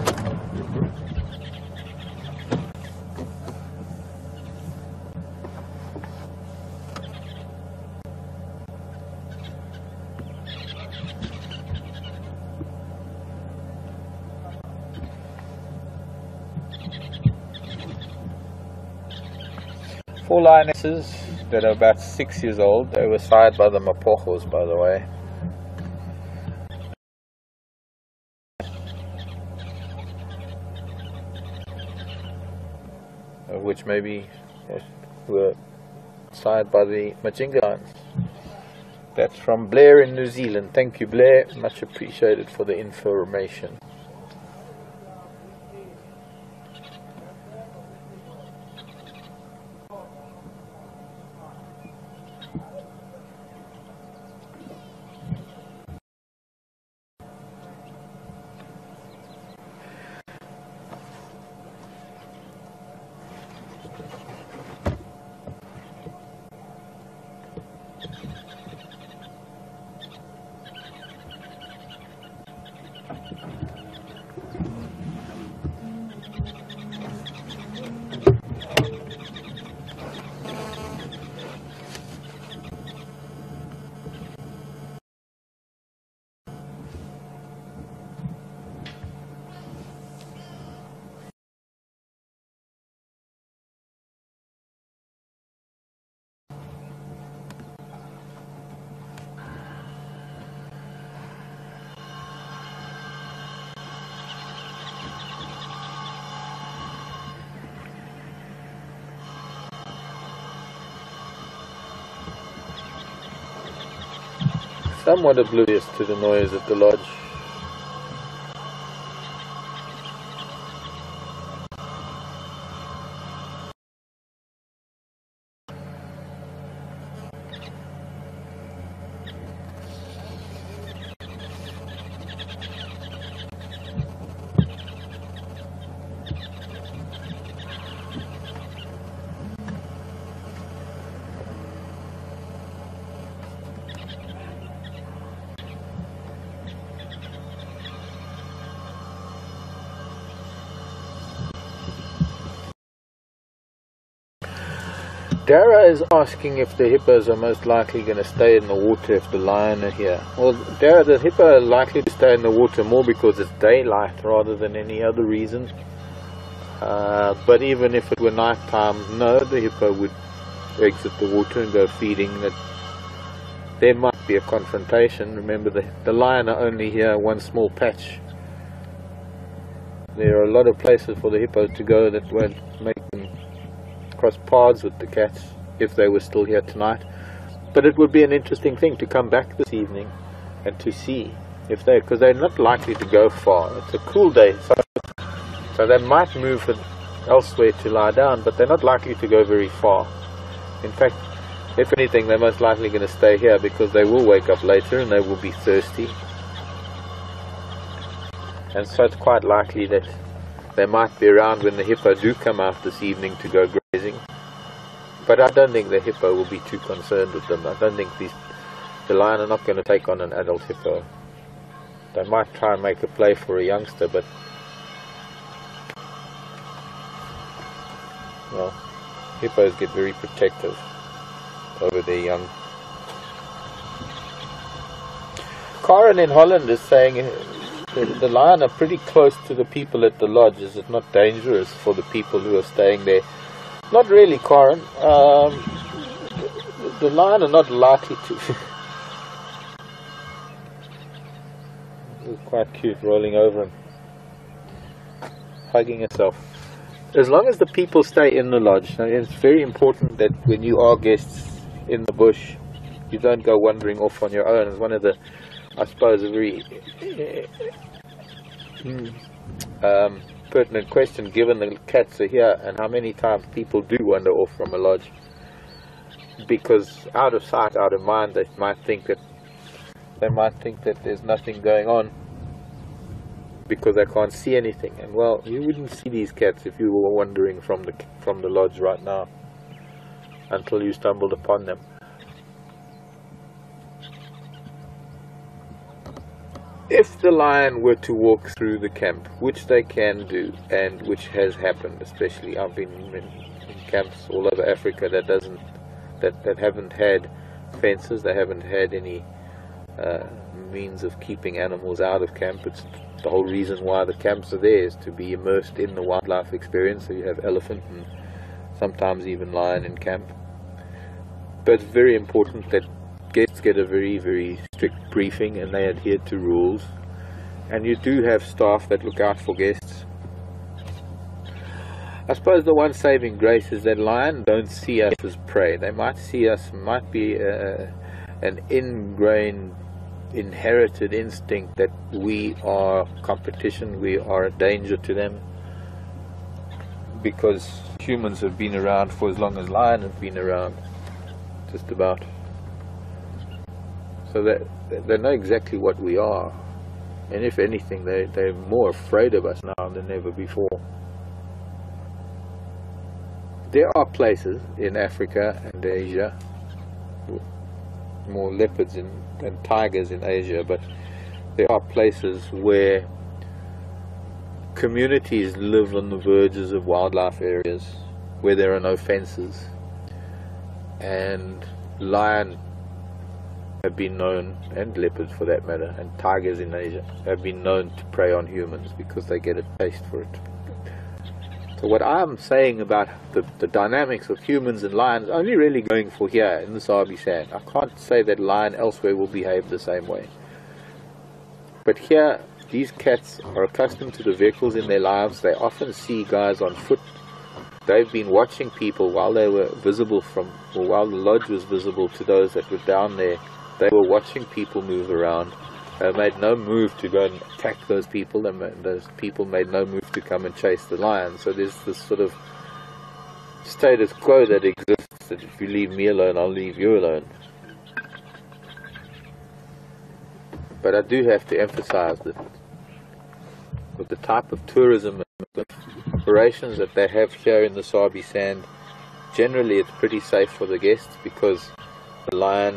Four lionesses that are about 6 years old. They were sired by the Mapojos, by the way. Which maybe were sired by the Majinga lions. That's from Blair in New Zealand. Thank you, Blair. Much appreciated for the information. Somewhat oblivious to the noise at the lodge. Dara is asking if the hippos are most likely going to stay in the water if the lion are here. Well, Dara, the hippo are likely to stay in the water more because it's daylight rather than any other reason. But even if it were night time, no, the hippo would exit the water and go feeding. That there might be a confrontation. Remember, the lion are only here one small patch. There are a lot of places for the hippos to go that won't make them cross paths with the cats if they were still here tonight. But it would be an interesting thing to come back this evening and to see if because they're not likely to go far. It's a cool day, so they might move elsewhere to lie down, but they're not likely to go very far. In fact, if anything, they're most likely going to stay here because they will wake up later and they will be thirsty. And so it's quite likely that they might be around when the hippo do come out this evening to go grazing. But I don't think the hippo will be too concerned with them. I don't think the lion are not going to take on an adult hippo. They might try and make a play for a youngster, but well, hippos get very protective over their young. Karen in Holland is saying the lion are pretty close to the people at the lodge. Is it not dangerous for the people who are staying there? Not really, Karen. The lion are not likely to. It's quite cute, rolling over and hugging herself. As long as the people stay in the lodge, it's very important that when you are guests in the bush, you don't go wandering off on your own. It's one of the, I suppose, a very pertinent question, given the cats are here and how many times people do wander off from a lodge. Because out of sight, out of mind, they might think that there's nothing going on because they can't see anything. And well, you wouldn't see these cats if you were wandering from the lodge right now until you stumbled upon them. If the lion were to walk through the camp, which they can do, and which has happened, especially I've been in camps all over Africa that haven't had fences, they haven't had any means of keeping animals out of camp. It's the whole reason why the camps are there, is to be immersed in the wildlife experience. So you have elephant and sometimes even lion in camp. But it's very important that guests get a very, very strict briefing and they adhere to rules. And you do have staff that look out for guests. I suppose the one saving grace is that lions don't see us as prey. They might see us, might be an ingrained, inherited instinct that we are competition, we are a danger to them, because humans have been around for as long as lions have been around, just about. So they know exactly what we are, and if anything, they're more afraid of us now than ever before. There are places in Africa and Asia, more leopards and tigers in Asia, but there are places where communities live on the verges of wildlife areas where there are no fences, and lion have been known, and leopards for that matter, and tigers in Asia have been known to prey on humans because they get a taste for it. So what I'm saying about the dynamics of humans and lions, only really going for here in the Sabi Sand. I can't say that lion elsewhere will behave the same way. But here, these cats are accustomed to the vehicles in their lives. They often see guys on foot. They've been watching people while they were visible or while the lodge was visible to those that were down there. They were watching people move around. They made no move to go and attack those people, and those people made no move to come and chase the lion. So there's this sort of status quo that exists, that if you leave me alone, I'll leave you alone. But I do have to emphasize that with the type of tourism and operations that they have here in the Sabi Sand, generally it's pretty safe for the guests, because the lion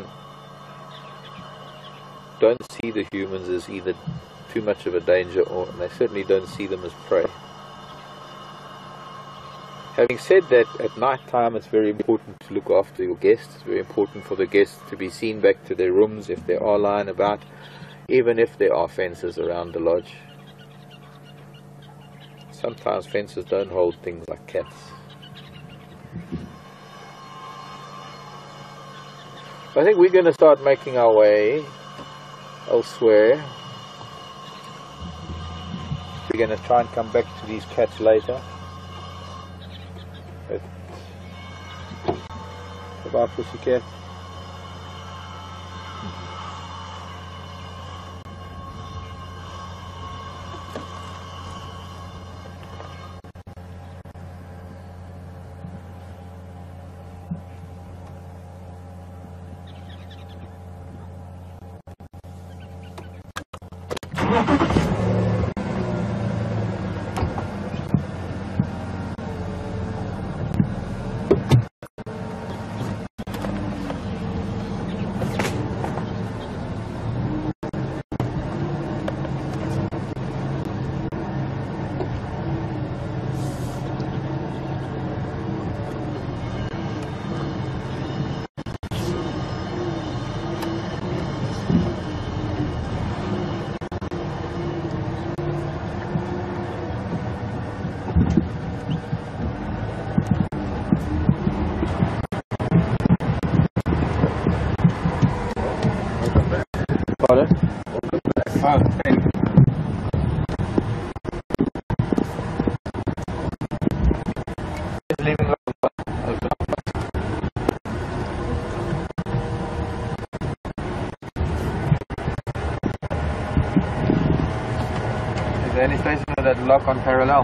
don't see the humans as either too much of a danger, or they certainly don't see them as prey. Having said that, at night time it's very important to look after your guests. It's very important for the guests to be seen back to their rooms if they are lying about, even if there are fences around the lodge. Sometimes fences don't hold things like cats. I think we're going to start making our way elsewhere. We're going to try and come back to these cats later. But goodbye, pussycat. Pardon? Oh, thank you. Just leaving Is there any station that lock on parallel?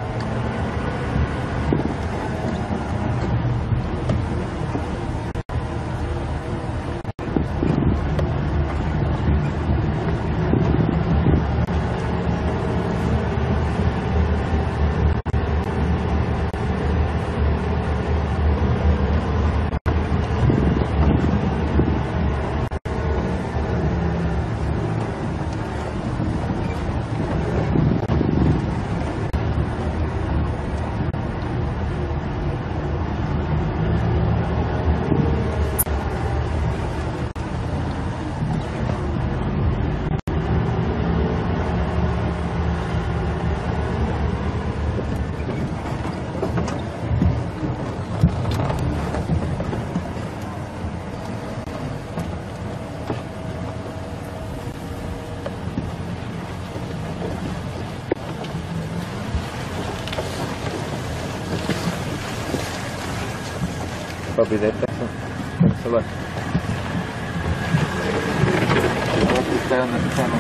Probably there. Thanks a lot. Stay on the channel.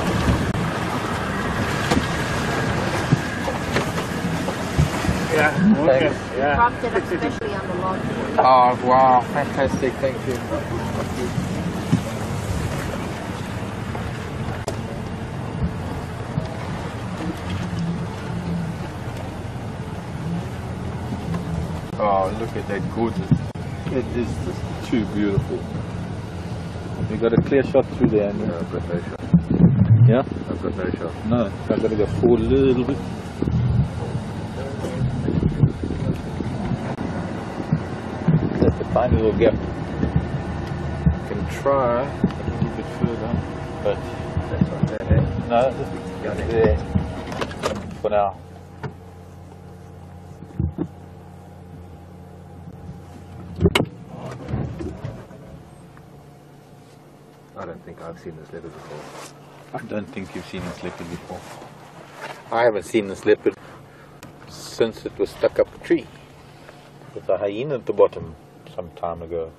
Yeah, okay. Yeah. Propped it up especially on the log. Oh wow, fantastic, thank you. Oh, look at that, gorgeous. It is just too beautiful. You got a clear shot through there, No, I've got no shot. yeah? I've got no shot. No, so I've got to go forward a little bit. That's a tiny little gap. Can try a little bit further, but That's not there, eh? no, just there for now. I don't think I've seen this leopard before. I don't think you've seen this leopard before. I haven't seen this leopard since it was stuck up a tree with a hyena at the bottom some time ago.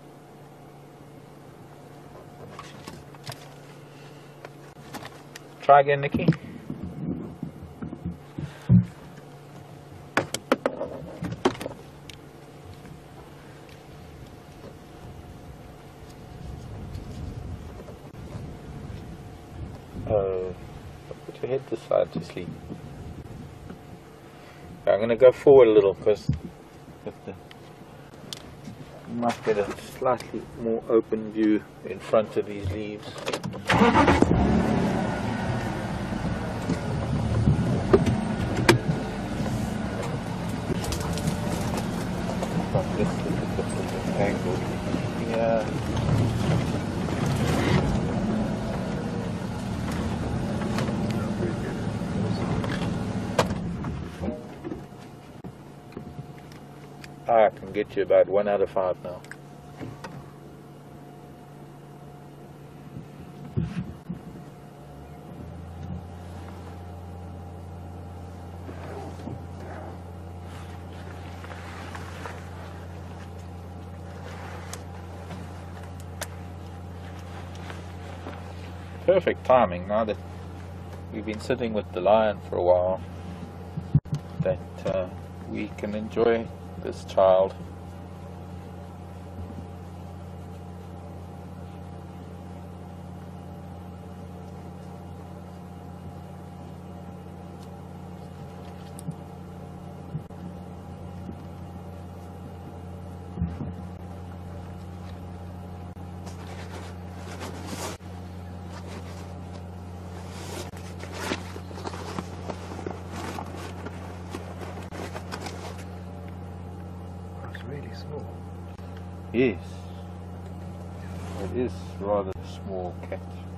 Try again, Nikki. Put your head this side to sleep. I'm going to go forward a little because you might get a slightly more open view in front of these leaves. Yeah. I can get you about 1 out of 5 now. Perfect timing now that we've been sitting with the lion for a while, that we can enjoy this child. Yes, it is rather a small cat.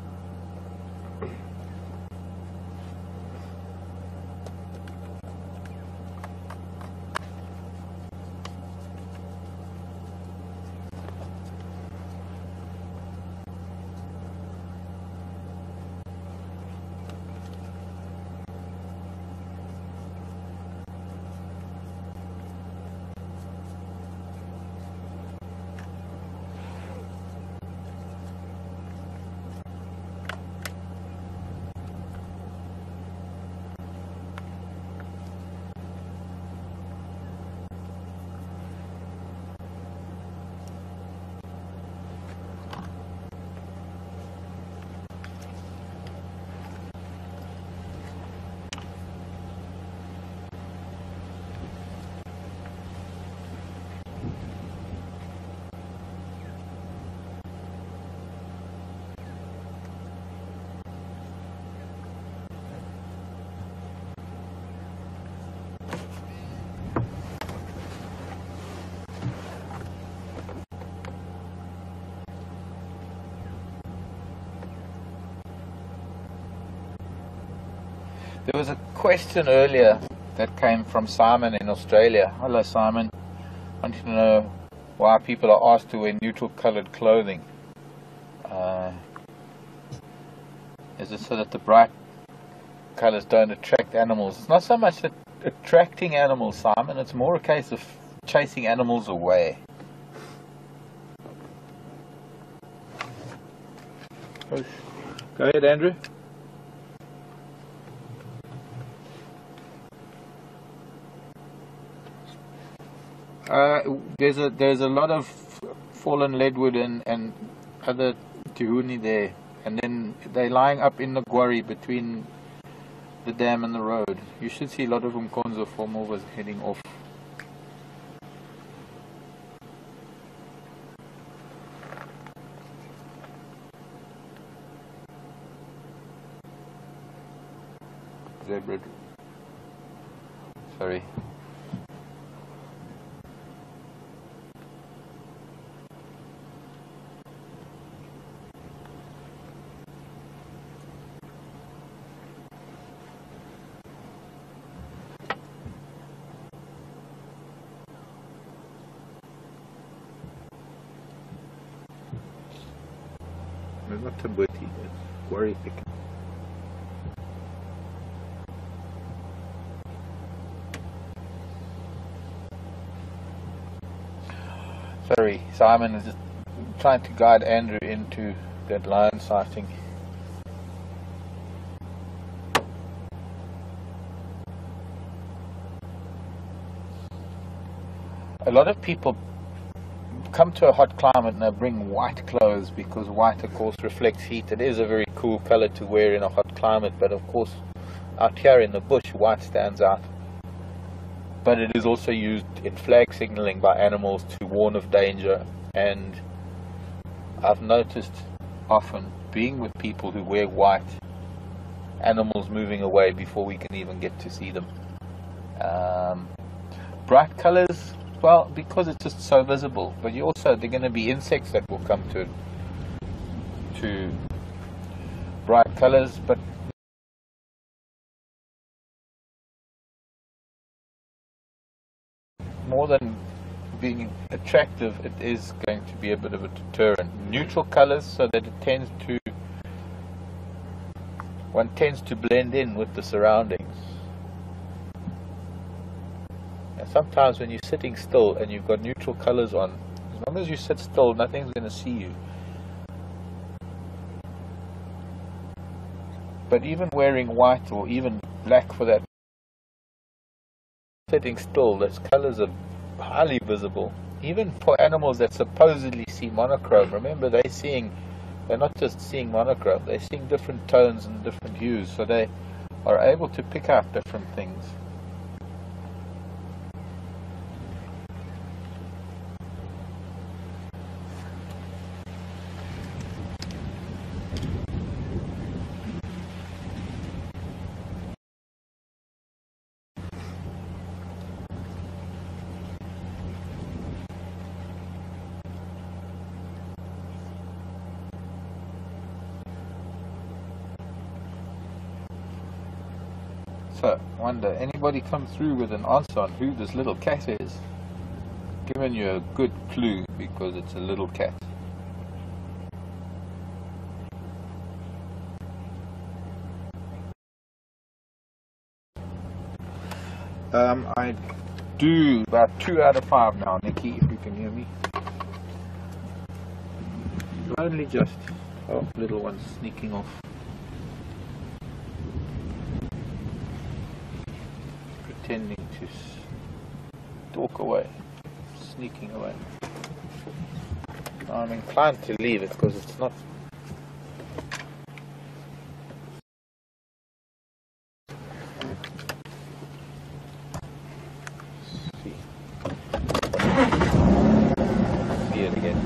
There was a question earlier that came from Simon in Australia. Hello Simon, I want to know why people are asked to wear neutral coloured clothing. Is it so that the bright colours don't attract animals? It's not so much that attracting animals, Simon, it's more a case of chasing animals away. Go ahead, Andrew. There's a lot of fallen leadwood and other tuhuni there, and then they're lying up in the quarry between the dam and the road. You should see a lot of umkonzo form over heading off. Zebra. Sorry. Not tabooty, it's quarry picking. Sorry, Simon is just trying to guide Andrew into that lion sighting. A lot of people come to a hot climate and they bring white clothes because white of course reflects heat. It is a very cool color to wear in a hot climate, but of course out here in the bush white stands out. But it is also used in flag signaling by animals to warn of danger, and I've noticed often being with people who wear white, animals moving away before we can even get to see them. Bright colors Well, because it's just so visible. But you also, there are going to be insects that will come to bright colors, but more than being attractive, it is going to be a bit of a deterrent. Neutral colors, so that one tends to blend in with the surroundings. And sometimes when you're sitting still and you've got neutral colors on, as long as you sit still, nothing's going to see you. But even wearing white or even black for that, sitting still, those colors are highly visible. Even for animals that supposedly see monochrome, remember they're not just seeing monochrome, they're seeing different tones and different hues, so they are able to pick out different things. So, wonder, anybody come through with an answer on who this little cat is? Giving you a good clue because it's a little cat. I do about 2 out of 5 now, Nikki, if you can hear me. Only just, oh, little one's sneaking off. Pretending to stalk away, sneaking away. I'm inclined to leave it because it's not. See it again.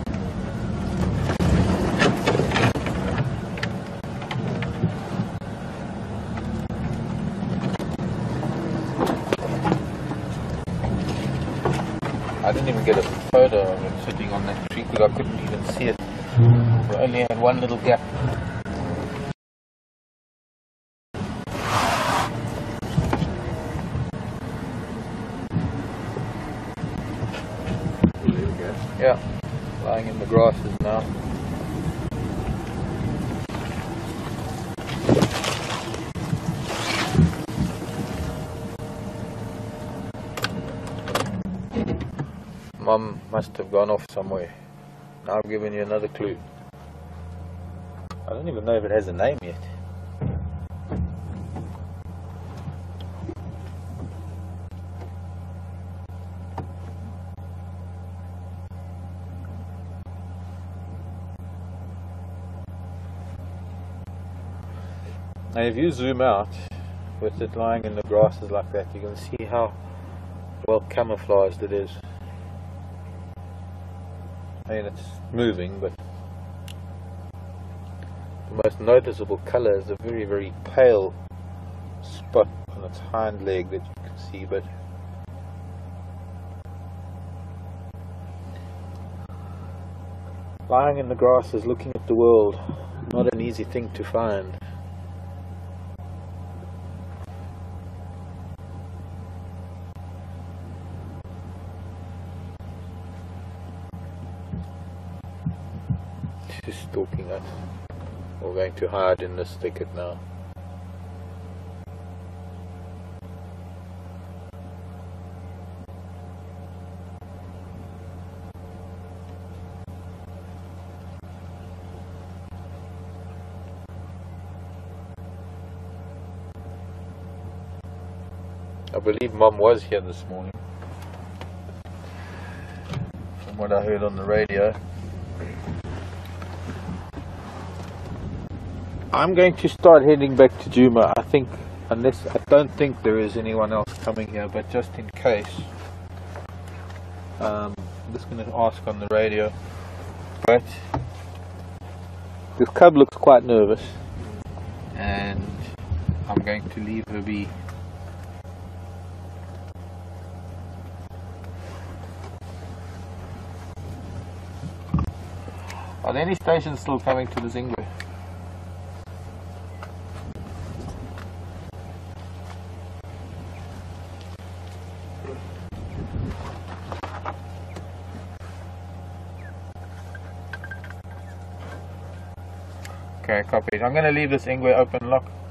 I didn't even get a photo of it sitting on that tree because I couldn't even see it. We only had one little gap. Yeah, lying in the grasses now. Mum must have gone off somewhere. Now I've given you another clue. I don't even know if it has a name yet. Now if you zoom out with it lying in the grasses like that, you can see how well camouflaged it is. I mean, it's moving, but the most noticeable colour is a very, very pale spot on its hind leg that you can see, but lying in the grasses looking at the world, not an easy thing to find. She's stalking us. We're going to hide in this thicket now. I believe Mum was here this morning, from what I heard on the radio. I'm going to start heading back to Djuma, I think, unless, I don't think there is anyone else coming here, but just in case, I'm just going to ask on the radio. But this cub looks quite nervous, and I'm going to leave her be. Are there any stations still coming to the Zingwe? Okay, copy. I'm going to leave this Ingwe open lock.